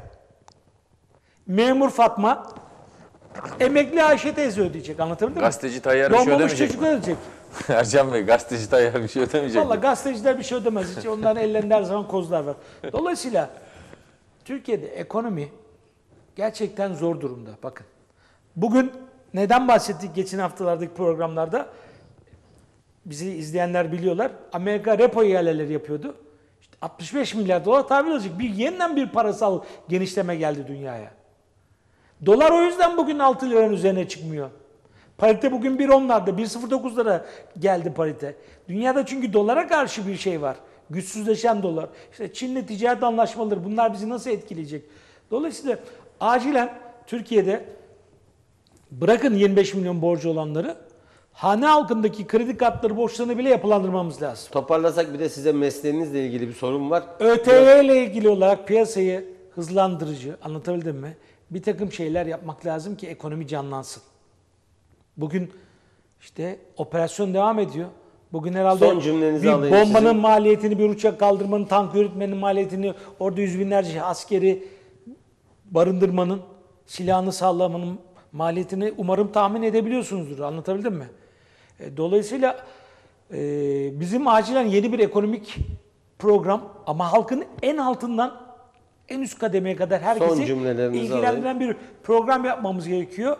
[SPEAKER 3] Memur Fatma, Emekli Ayşe teyze ödeyecek. Anlatabildim mi?
[SPEAKER 4] Gazeteci Tayyar bir şey
[SPEAKER 3] Doğmamış
[SPEAKER 4] ödemeyecek
[SPEAKER 3] çocuk
[SPEAKER 4] mi?
[SPEAKER 3] ödeyecek.
[SPEAKER 4] Ercan Bey, gazeteci Tayyar bir şey ödemeyecek
[SPEAKER 3] Valla
[SPEAKER 4] mi?
[SPEAKER 3] gazeteciler bir şey ödemez. Hiç onların ellerinde her zaman kozlar var. Dolayısıyla Türkiye'de ekonomi gerçekten zor durumda. Bakın. Bugün neden bahsettik geçen haftalardaki programlarda? Bizi izleyenler biliyorlar. Amerika repo ihaleleri yapıyordu. İşte 65 milyar dolar tahvil alacak. Yeniden bir parasal genişleme geldi dünyaya. Dolar o yüzden bugün 6 liranın üzerine çıkmıyor. Parite bugün 1.10'larda, 1.09'lara geldi parite. Dünyada çünkü dolara karşı bir şey var. Güçsüzleşen dolar. İşte Çin'le ticaret anlaşmaları bunlar bizi nasıl etkileyecek? Dolayısıyla acilen Türkiye'de bırakın 25 milyon borcu olanları hane halkındaki kredi kartları borçlarını bile yapılandırmamız lazım.
[SPEAKER 2] Toparlasak bir de size mesleğinizle ilgili bir sorun var.
[SPEAKER 3] ÖTV ile ilgili olarak piyasayı hızlandırıcı, anlatabildim mi? Bir takım şeyler yapmak lazım ki ekonomi canlansın. Bugün işte operasyon devam ediyor. Bugün herhalde
[SPEAKER 2] Son cümlenizi
[SPEAKER 3] bir
[SPEAKER 2] alayım
[SPEAKER 3] bombanın
[SPEAKER 2] sizin.
[SPEAKER 3] maliyetini, bir uçak kaldırmanın, tank yürütmenin maliyetini, orada yüz binlerce askeri barındırmanın, silahını sağlamanın maliyetini umarım tahmin edebiliyorsunuzdur. Anlatabildim mi? Dolayısıyla bizim acilen yeni bir ekonomik program ama halkın en altından en üst kademeye kadar
[SPEAKER 2] Son
[SPEAKER 3] herkesi
[SPEAKER 2] cümlelerinizi
[SPEAKER 3] ilgilendiren bir program yapmamız gerekiyor.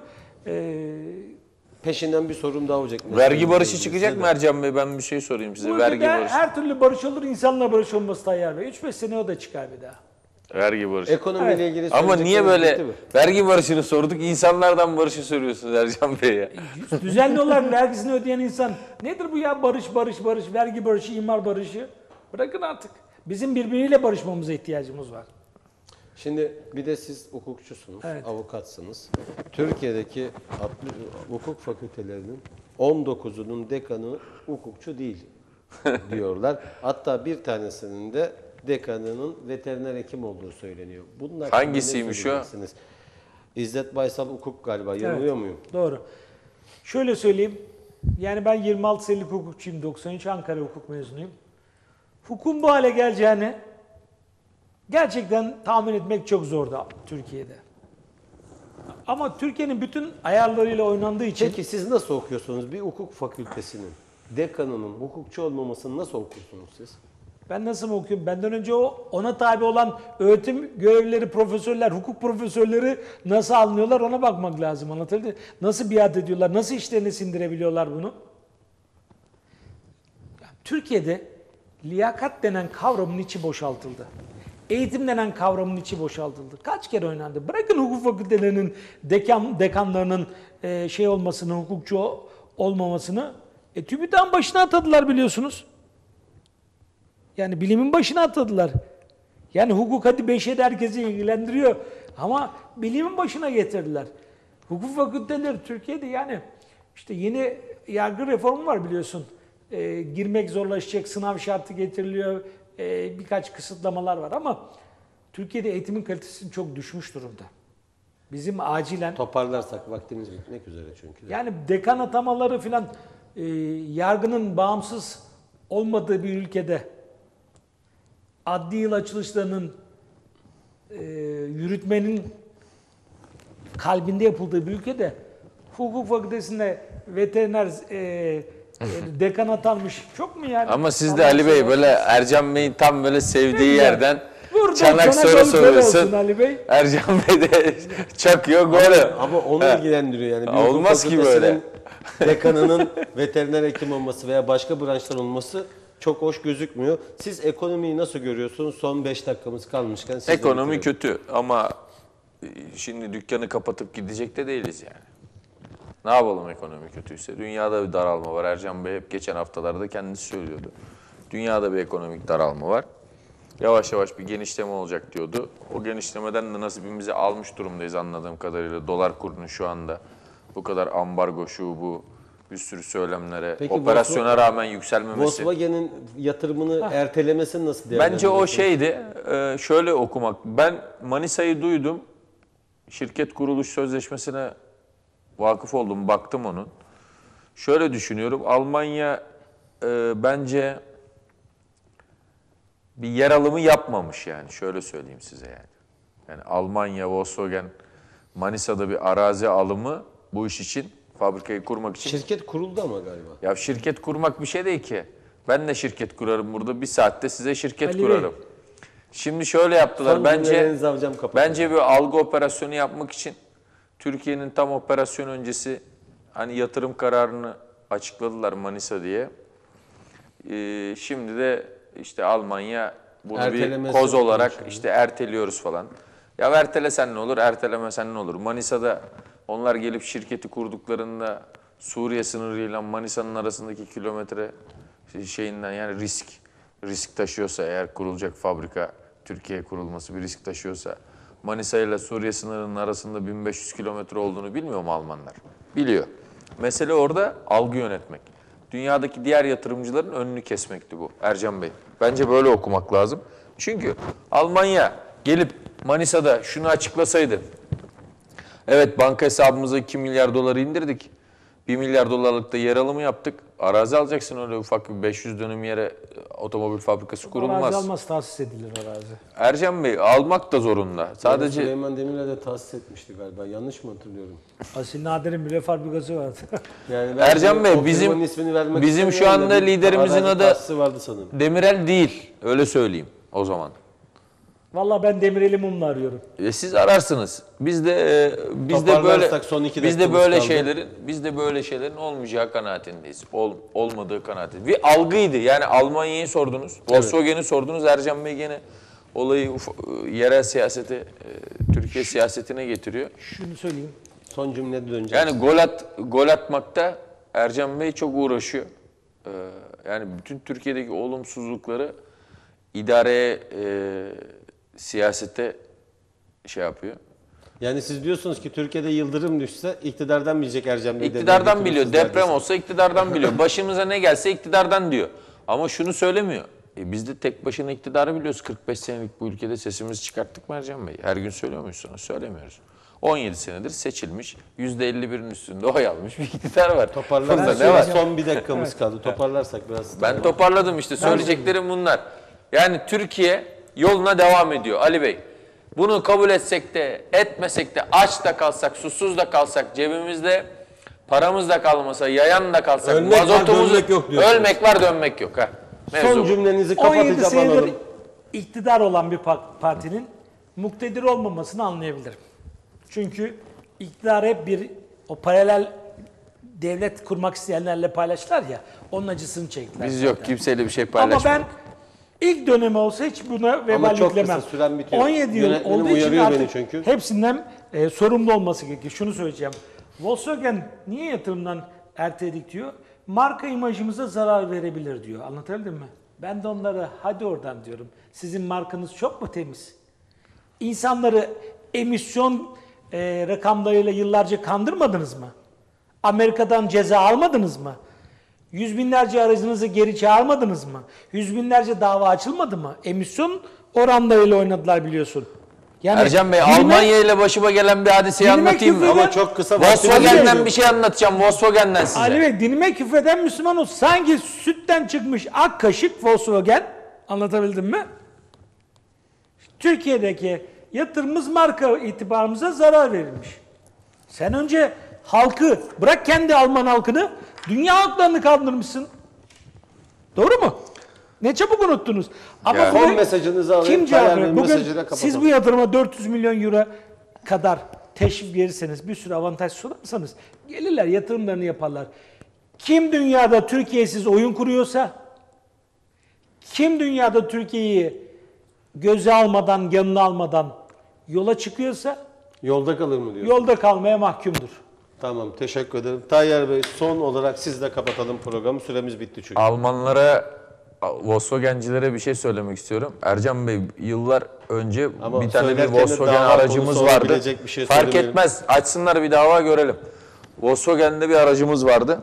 [SPEAKER 2] Peşinden bir sorum daha olacak.
[SPEAKER 4] Vergi barışı
[SPEAKER 2] Mesleğinizle
[SPEAKER 4] çıkacak
[SPEAKER 2] ilgili.
[SPEAKER 4] mı Ercan Bey? Ben bir şey sorayım size.
[SPEAKER 3] Bu
[SPEAKER 4] Vergi
[SPEAKER 3] ülkede
[SPEAKER 4] barışı.
[SPEAKER 3] her türlü barış olur, insanla barış olması Tayyar Bey. 3-5 sene o da çıkar bir daha.
[SPEAKER 4] Vergi barışı.
[SPEAKER 2] Ekonomiyle ilgili
[SPEAKER 4] Ama niye
[SPEAKER 2] söyleyecekleriniz bitti
[SPEAKER 4] böyle
[SPEAKER 2] mi?
[SPEAKER 4] vergi barışını sorduk, insanlardan barışı soruyorsunuz Ercan Bey ya?
[SPEAKER 3] Düzenli olarak vergisini ödeyen insan nedir bu ya barış, vergi barışı, imar barışı? Bırakın artık. Bizim birbiriyle barışmamıza ihtiyacımız var.
[SPEAKER 2] Şimdi bir de siz hukukçusunuz,
[SPEAKER 3] Evet.
[SPEAKER 2] avukatsınız. Türkiye'deki hukuk fakültelerinin 19'unun dekanı hukukçu değil diyorlar. Hatta bir tanesinin de dekanının veteriner hekim olduğu söyleniyor. Bunlar
[SPEAKER 4] Hangisiymiş o?
[SPEAKER 2] İzzet Baysal Hukuk galiba. Yanılıyor muyum?
[SPEAKER 3] Doğru. Şöyle söyleyeyim. Yani ben 26 senelik hukukçuyum. 93 Ankara hukuk mezunuyum. Hukukun bu hale geleceğini gerçekten tahmin etmek çok zordu Türkiye'de. Ama Türkiye'nin bütün ayarlarıyla oynandığı için
[SPEAKER 2] Peki siz nasıl okuyorsunuz? Bir hukuk fakültesinin dekanının hukukçu olmamasını nasıl okursunuz siz?
[SPEAKER 3] ben nasıl mı okuyorum? Benden önce ona tabi olan öğretim görevlileri, profesörler, hukuk profesörleri nasıl alınıyorlar ona bakmak lazım. Anlatabildim mi? Nasıl biat ediyorlar, nasıl işlerine sindirebiliyorlar bunu? Türkiye'de liyakat denen kavramın içi boşaltıldı. Eğitim denen kavramın içi boşaltıldı. Kaç kere oynandı? Bırakın hukuk fakültelerinin dekanlarının şey olmasını, hukukçu olmamasını. TÜBİTAK'ın başına atadılar biliyorsunuz. Yani bilimin başına atadılar. Yani hukuk hadi 5'e de herkesi ilgilendiriyor. Ama bilimin başına getirdiler. Hukuk fakülteleri Türkiye'de yani işte yeni yargı reformu var biliyorsun. Girmek zorlaşacak, sınav şartı getiriliyor. Birkaç kısıtlamalar var ama Türkiye'de eğitimin kalitesi çok düşmüş durumda. Bizim acilen
[SPEAKER 2] Toparlarsak vaktimiz bitmek üzere çünkü.
[SPEAKER 3] yani dekan atamaları filan yargının bağımsız olmadığı bir ülkede adli yıl açılışlarının yürütmenin kalbinde yapıldığı bir ülkede hukuk fakültesinde veteriner dekan atanmış. Çok mu yani?
[SPEAKER 4] Ama siz de Ali Bey böyle Ercan Bey'in tam böyle sevdiği yerden
[SPEAKER 3] Vurdun,
[SPEAKER 4] çanak
[SPEAKER 3] sana
[SPEAKER 4] soru
[SPEAKER 3] gol olsun
[SPEAKER 4] soruyorsun.
[SPEAKER 3] Ali Bey.
[SPEAKER 4] Ercan Bey de çakıyor golü.
[SPEAKER 2] Ama onu ilgilendiriyor yani. Bir
[SPEAKER 4] Ha,
[SPEAKER 2] hukuk
[SPEAKER 4] olmaz ki
[SPEAKER 2] fakültesinin dekanının veteriner hekim olması veya başka branşlar olması çok hoş gözükmüyor. Siz ekonomiyi nasıl görüyorsunuz? Son 5 dakikamız kalmışken. sizle
[SPEAKER 4] Ekonomi
[SPEAKER 2] bitirelim.
[SPEAKER 4] kötü ama şimdi dükkanı kapatıp gidecek de değiliz yani. Ne yapalım ekonomi kötüyse? Dünyada bir daralma var. Ercan Bey hep geçen haftalarda kendisi söylüyordu. Dünyada bir ekonomik daralma var. Yavaş yavaş bir genişleme olacak diyordu. O genişlemeden de nasibimizi almış durumdayız anladığım kadarıyla. Dolar kurunun şu anda bu kadar ambargo şu bu bir sürü söylemlere,
[SPEAKER 2] Peki
[SPEAKER 4] operasyona rağmen yükselmemesi.
[SPEAKER 2] Volkswagen'in yatırımını ertelemesini nasıl
[SPEAKER 4] Bence
[SPEAKER 2] değerlendiriyorsunuz?
[SPEAKER 4] o şeydi, şöyle okumak. Ben Manisa'yı duydum. Şirket kuruluş sözleşmesine vakıf oldum, baktım onun. Şöyle düşünüyorum, Almanya bence bir yer alımı yapmamış yani. Şöyle söyleyeyim size yani. Yani Almanya, Volkswagen, Manisa'da bir arazi alımı bu iş için, fabrikayı kurmak için.
[SPEAKER 2] Şirket kuruldu ama galiba.
[SPEAKER 4] Ya şirket kurmak bir şey değil ki. Ben de şirket kurarım burada. Bir saatte size şirket
[SPEAKER 3] Ali Bey.
[SPEAKER 4] kurarım. Şimdi şöyle yaptılar.
[SPEAKER 2] Son
[SPEAKER 4] Bence
[SPEAKER 2] cümlelerinizi alacağım, kapatın.
[SPEAKER 4] bence bir algı operasyonu yapmak için Türkiye'nin tam operasyon öncesi hani yatırım kararını açıkladılar Manisa diye. Şimdi de işte Almanya bunu
[SPEAKER 2] Ertelemesi
[SPEAKER 4] bir koz olarak
[SPEAKER 2] olmuş yani.
[SPEAKER 4] işte erteliyoruz falan. Ya ertelesen ne olur, ertelemesen ne olur? Manisa'da onlar gelip şirketi kurduklarında Suriye sınırıyla Manisa'nın arasındaki kilometre şeyinden yani risk taşıyorsa eğer kurulacak fabrika Türkiye'ye kurulması bir risk taşıyorsa Manisa ile Suriye sınırının arasında 1500 kilometre olduğunu bilmiyor mu Almanlar? Biliyor. Mesele orada algı yönetmek. Dünyadaki diğer yatırımcıların önünü kesmekti bu Ercan Bey. Bence böyle okumak lazım. Çünkü Almanya gelip Manisa'da şunu açıklasaydı. Evet banka hesabımıza 2 milyar doları indirdik. 1 milyar dolarlık da yer alımı yaptık. Arazi alacaksın öyle ufak bir 500 dönüm yere otomobil fabrikası kurulmaz.
[SPEAKER 3] Arazi almaz, tahsis edilir arazi.
[SPEAKER 4] Ercan Bey almak da zorunda. Sadece
[SPEAKER 2] Süleyman Demirel de tahsis etmişti galiba. Yanlış mı hatırlıyorum?
[SPEAKER 3] Asil Nadir'in bile fabrikası vardı.
[SPEAKER 2] Yani
[SPEAKER 4] Ercan Bey,
[SPEAKER 2] o
[SPEAKER 4] bizim-
[SPEAKER 2] firmanın ismini vermek
[SPEAKER 4] bizim şu
[SPEAKER 2] istemiyorum da
[SPEAKER 4] anda
[SPEAKER 2] bir
[SPEAKER 4] liderimizin
[SPEAKER 2] arazi
[SPEAKER 4] adı-
[SPEAKER 2] tahsisi vardı sanırım.
[SPEAKER 4] Demirel değil. Öyle söyleyeyim o zaman.
[SPEAKER 3] Vallahi ben Demirel'i mumla arıyorum.
[SPEAKER 4] Siz ararsınız. Biz de böyle
[SPEAKER 2] Toparlarsak son 2
[SPEAKER 4] biz de
[SPEAKER 2] dakikamız
[SPEAKER 4] böyle
[SPEAKER 2] kaldı.
[SPEAKER 4] şeylerin olmayacağı kanaatindeyiz. Olmadığı kanaatindeyiz. Bir algıydı. Yani Almanya'yı sordunuz. Volkswagen'i sordunuz. Ercan Bey gene olayı yerel siyasete, Türkiye siyasetine getiriyor.
[SPEAKER 3] Şunu söyleyeyim.
[SPEAKER 2] Son cümlede döneceğim.
[SPEAKER 4] Yani gol atmakta Ercan Bey çok uğraşıyor. Yani bütün Türkiye'deki olumsuzlukları idareye, siyasete şey yapıyor.
[SPEAKER 2] Yani siz diyorsunuz ki Türkiye'de yıldırım düşse iktidardan bilecek Ercan Bey.
[SPEAKER 4] İktidardan biliyor. Deprem olsa iktidardan biliyor. Başımıza ne gelse iktidardan diyor. Ama şunu söylemiyor. Biz de tek başına iktidarı biliyoruz. 45 senelik bu ülkede sesimizi çıkarttık mı Ercan Bey? Her gün söylüyor muyuz sana? Söylemiyoruz. 17 senedir seçilmiş, %51'in üstünde oy almış bir iktidar var.
[SPEAKER 2] Toparlarsak
[SPEAKER 4] Bunda ne var?
[SPEAKER 2] son 1 dakikamız kaldı. Toparlarsak biraz.
[SPEAKER 4] Ben toparladım işte. Söyleyeceklerim bunlar. Yani Türkiye yoluna devam ediyor Ali Bey. Bunu kabul etsek de etmesek de aç da kalsak, susuz da kalsak, cebimizde paramız da kalmasa, yayan da kalsak,
[SPEAKER 2] Ölmek var,
[SPEAKER 4] mazotumuzu...
[SPEAKER 2] dönmek yok diyorsunuz.
[SPEAKER 4] Ölmek var, dönmek yok. Ha. Mevzu
[SPEAKER 2] Son
[SPEAKER 4] bu.
[SPEAKER 2] cümlenizi
[SPEAKER 3] 17
[SPEAKER 2] kapatacağım,
[SPEAKER 3] senedir
[SPEAKER 2] alalım.
[SPEAKER 3] iktidar olan bir partinin muktedir olmamasını anlayabilirim. Çünkü iktidar hep o paralel devlet kurmak isteyenlerle paylaştılar ya, onun acısını çektiler.
[SPEAKER 4] Biz
[SPEAKER 3] zaten.
[SPEAKER 4] yok, kimseyle bir şey
[SPEAKER 3] Ama
[SPEAKER 4] paylaşmadık.
[SPEAKER 3] ben ilk dönemi olsa hiç buna vebal
[SPEAKER 2] çok
[SPEAKER 3] yüklemem.
[SPEAKER 2] kısa, süren bitiyor.
[SPEAKER 3] 17 yıl
[SPEAKER 2] Yönetmenim
[SPEAKER 3] olduğu için
[SPEAKER 2] uyarıyor beni
[SPEAKER 3] artık
[SPEAKER 2] çünkü.
[SPEAKER 3] hepsinden sorumlu olması gerekiyor. Şunu söyleyeceğim. Volkswagen niye yatırımdan erteledik diyor. Marka imajımıza zarar verebilir diyor. Anlatabildim mi? Ben de onlara hadi oradan diyorum. Sizin markanız çok mu temiz? İnsanları emisyon rakamlarıyla yıllarca kandırmadınız mı? Amerika'dan ceza almadınız mı? Yüz binlerce aracınızı geri çağırmadınız mı? Yüz binlerce dava açılmadı mı? Emisyon oranlarıyla oynadılar biliyorsun. Yani
[SPEAKER 4] Ercan Bey,
[SPEAKER 3] dilime-
[SPEAKER 4] Almanya ile başıma gelen bir hadiseyi
[SPEAKER 3] Dilime
[SPEAKER 4] anlatayım mı?
[SPEAKER 3] küfür
[SPEAKER 2] Ama
[SPEAKER 3] eden-
[SPEAKER 2] çok kısa
[SPEAKER 4] Volkswagen'den bir şey anlatacağım. Volkswagen'den size.
[SPEAKER 3] Ali Bey, dinime küfreden Müslüman olsun. Sanki sütten çıkmış ak kaşık Volkswagen. Anlatabildim mi? Türkiye'deki yatırımımız marka itibarımıza zarar verilmiş. Sen önce halkı, bırak kendi Alman halkını, dünya halklarını kandırmışsın. Doğru mu? Ne çabuk unuttunuz. Ama
[SPEAKER 4] Ya.
[SPEAKER 3] bunu
[SPEAKER 2] Son mesajınızı alayım.
[SPEAKER 3] kim cevap
[SPEAKER 2] Tayyar
[SPEAKER 3] verir?
[SPEAKER 2] Bey'in
[SPEAKER 3] Bugün
[SPEAKER 2] mesajıyla kapatalım.
[SPEAKER 3] siz bu yatırıma 400 milyon euro kadar teşvik verirseniz, bir sürü avantaj sunarsanız gelirler, yatırımlarını yaparlar. Kim dünyada Türkiye'siz oyun kuruyorsa, kim dünyada Türkiye'yi göze almadan, yanına almadan yola çıkıyorsa
[SPEAKER 2] Yolda kalır mı diyor?
[SPEAKER 3] yolda kalmaya mahkumdur.
[SPEAKER 2] Tamam, teşekkür ederim. Tayyar Bey, son olarak sizle kapatalım programı. Süremiz bitti çünkü.
[SPEAKER 4] Almanlara, Volkswagen'cilere bir şey söylemek istiyorum. Ercan Bey, yıllar önce
[SPEAKER 2] Ama
[SPEAKER 4] bir tane bir
[SPEAKER 2] söylerken de
[SPEAKER 4] Volkswagen
[SPEAKER 2] dava
[SPEAKER 4] aracımız
[SPEAKER 2] konusu
[SPEAKER 4] vardı.
[SPEAKER 2] olabilecek bir şey
[SPEAKER 4] Fark
[SPEAKER 2] söylemeyelim.
[SPEAKER 4] etmez. Açsınlar bir dava görelim. Volkswagen'de bir aracımız vardı.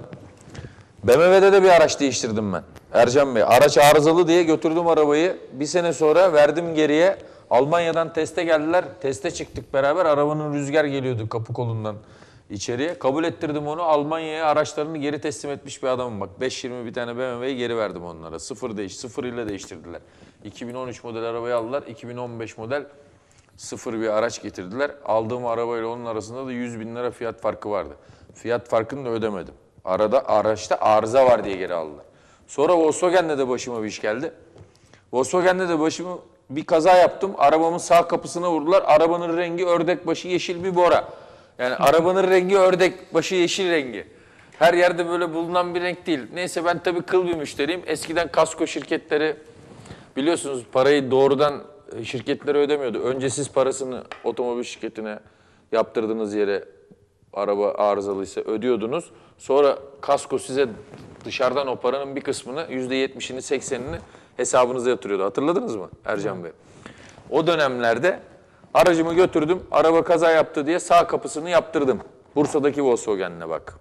[SPEAKER 4] BMW'de de bir araç değiştirdim ben. Ercan Bey, araç arızalı diye götürdüm arabayı. Bir sene sonra verdim geriye. Almanya'dan teste geldiler. Teste çıktık beraber. Arabanın rüzgar geliyordu kapı kolundan içeriye. Kabul ettirdim onu. Almanya'ya araçlarını geri teslim etmiş bir adamım bak. 520 bir tane BMW'yi geri verdim onlara. Sıfır ile değiştirdiler. 2013 model arabayı aldılar. 2015 model sıfır bir araç getirdiler. Aldığım arabayla onun arasında da 100 bin lira fiyat farkı vardı. Fiyat farkını da ödemedim. Araçta arıza var diye geri aldılar. Sonra Volkswagen'de de başıma bir iş geldi. Volkswagen'de de başıma bir kaza yaptım. Arabamın sağ kapısına vurdular. Arabanın rengi ördek başı yeşil bir bora. Yani arabanın rengi ördek başı yeşil rengi. Her yerde böyle bulunan bir renk değil. Neyse ben tabii kıl bir müşteriyim. Eskiden kasko şirketleri biliyorsunuz parayı doğrudan şirketlere ödemiyordu. Önce siz parasını otomobil şirketine yaptırdığınız yere araba arızalıysa ödüyordunuz. Sonra kasko size dışarıdan o paranın bir kısmını %70'ini 80'ini hesabınıza yatırıyordu. Hatırladınız mı Ercan Bey? O dönemlerde aracımı götürdüm. Araba kaza yaptı diye sağ kapısını yaptırdım. Bursa'daki Volkswagen'le bak.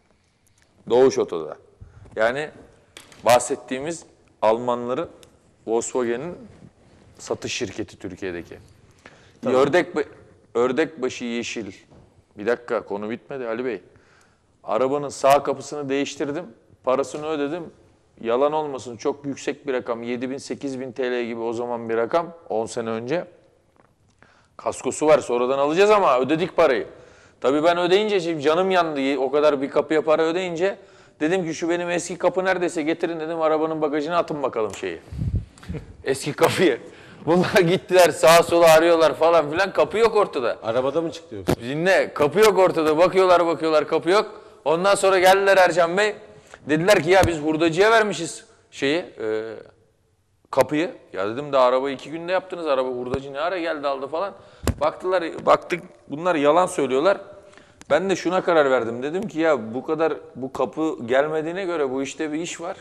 [SPEAKER 4] Doğuş Oto'da. Yani bahsettiğimiz Almanların Volkswagen'in satış şirketi Türkiye'deki.
[SPEAKER 2] Tamam.
[SPEAKER 4] Ördekbaşı yeşil. Bir dakika konu bitmedi Ali Bey. Arabanın sağ kapısını değiştirdim. Parasını ödedim. Yalan olmasın çok yüksek bir rakam. 7.000-8.000 TL gibi o zaman bir rakam. 10 sene önce. Kaskosu var sonradan alacağız ama ödedik parayı. Tabii ben ödeyince şimdi canım yandı. O kadar bir kapıya para ödeyince dedim ki şu benim eski kapı neredeyse getirin dedim. Arabanın bagajına atın bakalım şeyi. Eski kapıyı. Bunlar gittiler sağa sola arıyorlar falan filan. Kapı yok ortada.
[SPEAKER 2] Arabada mı çıktı yoksa?
[SPEAKER 4] Dinle, kapı yok ortada. Bakıyorlar, kapı yok. Ondan sonra geldiler Ercan Bey. Dediler ki ya biz hurdacıya vermişiz kapıyı. Ya dedim daha arabayı 2 günde yaptınız. Araba hurdacı ne ara geldi aldı falan. Baktık bunlar yalan söylüyorlar. Ben de şuna karar verdim. Dedim ki ya bu kapı gelmediğine göre bu işte bir iş var.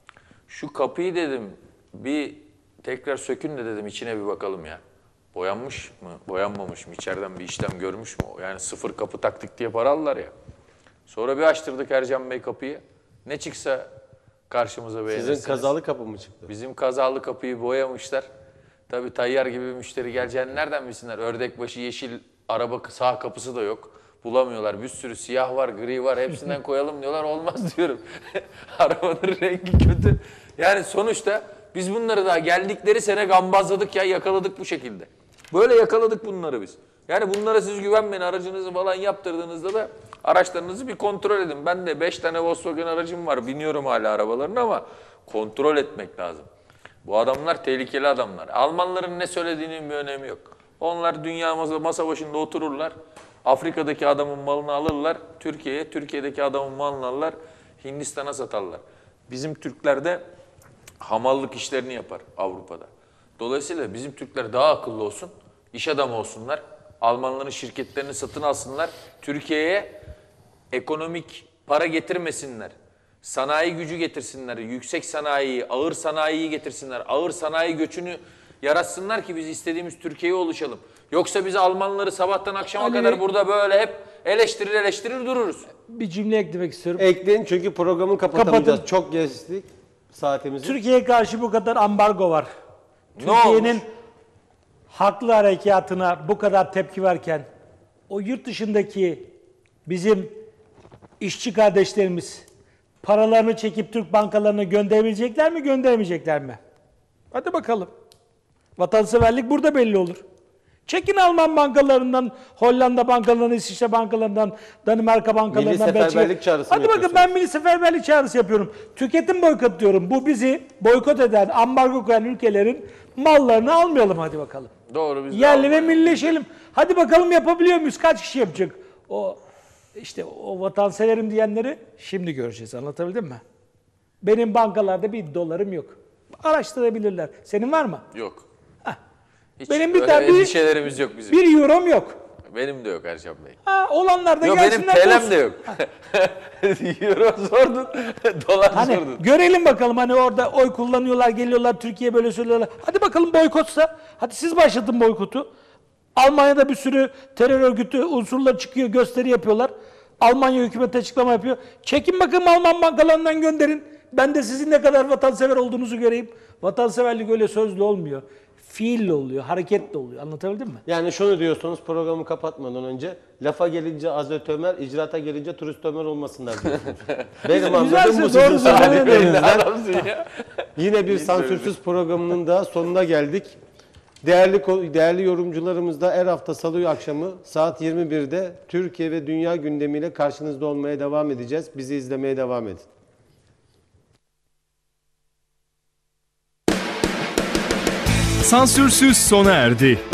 [SPEAKER 4] Şu kapıyı dedim bir tekrar sökün de dedim içine bir bakalım ya. Boyanmış mı, boyanmamış mı, içeriden bir işlem görmüş mü? Yani sıfır kapı taktık diye para aldılar ya. Sonra bir açtırdık Ercan Bey kapıyı. Ne çıksa karşımıza beğenirsiniz.
[SPEAKER 2] Sizin kazalı kapı mı çıktı?
[SPEAKER 4] Bizim kazalı kapıyı boyamışlar. Tabii tayyar gibi bir müşteri geleceğini nereden bilsinler? Ördekbaşı yeşil araba sağ kapısı da yok. Bulamıyorlar. Bir sürü siyah var, gri var. Hepsinden koyalım diyorlar. Olmaz diyorum. Arabanın rengi kötü. Yani sonuçta biz bunları daha geldikleri sene gambazladık ya yakaladık bu şekilde. Böyle yakaladık bunları biz. Yani bunlara siz güvenmeyin. Aracınızı falan yaptırdığınızda da araçlarınızı bir kontrol edin. Ben de 5 tane Volkswagen aracım var. Biniyorum hala arabalarını ama kontrol etmek lazım. Bu adamlar tehlikeli adamlar. Almanların ne söylediğinin bir önemi yok. Onlar dünya masa başında otururlar. Afrika'daki adamın malını alırlar. Türkiye'deki adamın malını alırlar. Hindistan'a satarlar. Bizim Türkler de hamallık işlerini yapar Avrupa'da. Dolayısıyla bizim Türkler daha akıllı olsun, iş adamı olsunlar. Almanların şirketlerini satın alsınlar. Türkiye'ye ekonomik para getirmesinler. Sanayi gücü getirsinler. Yüksek sanayiyi, ağır sanayiyi getirsinler. Ağır sanayi göçünü yaratsınlar ki biz istediğimiz Türkiye'ye oluşalım. Yoksa biz Almanları sabahtan akşama
[SPEAKER 3] Ali
[SPEAKER 4] kadar
[SPEAKER 3] Bey,
[SPEAKER 4] burada böyle hep eleştirir dururuz.
[SPEAKER 3] bir cümle eklemek istiyorum.
[SPEAKER 2] Ekleyin çünkü programı kapatamayacağız.
[SPEAKER 3] Kapatın.
[SPEAKER 2] Çok geçtik saatimizi.
[SPEAKER 3] Türkiye'ye karşı bu kadar ambargo var.
[SPEAKER 4] Ne
[SPEAKER 3] Türkiye'nin
[SPEAKER 4] olmuş?
[SPEAKER 3] haklı harekatına bu kadar tepki varken o yurt dışındaki bizim işçi kardeşlerimiz paralarını çekip Türk bankalarına gönderebilecekler mi, gönderemeyecekler mi? Hadi bakalım. Vatanseverlik burada belli olur. Çekin Alman bankalarından, Hollanda bankalarından, İsviçre bankalarından, Danimarka bankalarından.
[SPEAKER 2] Milli seferberlik çağrısı mı
[SPEAKER 3] Hadi bakın
[SPEAKER 2] yapıyorsunuz?
[SPEAKER 3] ben milli seferberlik çağrısı yapıyorum. Tüketim boykot diyorum. Bu bizi boykot eden, ambargo koyan ülkelerin mallarını almayalım hadi bakalım.
[SPEAKER 4] Doğru, biz de
[SPEAKER 3] Yerli ve
[SPEAKER 4] Almanya-
[SPEAKER 3] millileşelim. Hadi bakalım yapabiliyor muyuz? Kaç kişi yapacak? O vatanseverim diyenleri şimdi göreceğiz. Anlatabildim mi? Benim bankalarda bir dolarım yok. Araştırabilirler. Senin var mı?
[SPEAKER 4] Yok. Hiç
[SPEAKER 3] Benim bir
[SPEAKER 4] öyle
[SPEAKER 3] tane
[SPEAKER 4] endişelerimiz yok bizim.
[SPEAKER 3] bir eurom yok.
[SPEAKER 4] Benim de yok Ercan Bey.
[SPEAKER 3] Olanlar da
[SPEAKER 4] Yok, benim
[SPEAKER 3] gelsinler.
[SPEAKER 4] TL'm
[SPEAKER 3] bulsun.
[SPEAKER 4] de yok. Euro sordun, dolar
[SPEAKER 3] Hani
[SPEAKER 4] sordun.
[SPEAKER 3] görelim bakalım hani orada oy kullanıyorlar, geliyorlar, Türkiye böyle söylüyorlar. Hadi bakalım boykotsa. Hadi siz başlatın boykotu. Almanya'da bir sürü terör örgütü unsurları çıkıyor, gösteri yapıyorlar. Almanya hükümeti açıklama yapıyor. Çekin bakalım Alman bankalarından gönderin. Ben de sizin ne kadar vatansever olduğunuzu göreyim. Vatanseverlik öyle sözlü olmuyor. Fiille oluyor, hareketle oluyor. Anlatabildim mi?
[SPEAKER 2] Yani şunu diyorsunuz programı kapatmadan önce, lafa gelince Hazreti Ömer, icraata gelince turist Ömer olmasınlar diyorsunuz. Benim anladığım bu,
[SPEAKER 3] Güzelsiniz,
[SPEAKER 2] sizin
[SPEAKER 3] doğru
[SPEAKER 2] söylediklerinizden.
[SPEAKER 4] Adamsın ya.
[SPEAKER 2] Yine bir sansürsüz programının da sonuna geldik. Değerli yorumcularımız da her hafta Salı akşamı saat 21'de Türkiye ve dünya gündemiyle karşınızda olmaya devam edeceğiz. Bizi izlemeye devam edin.
[SPEAKER 1] Sansürsüz sona erdi.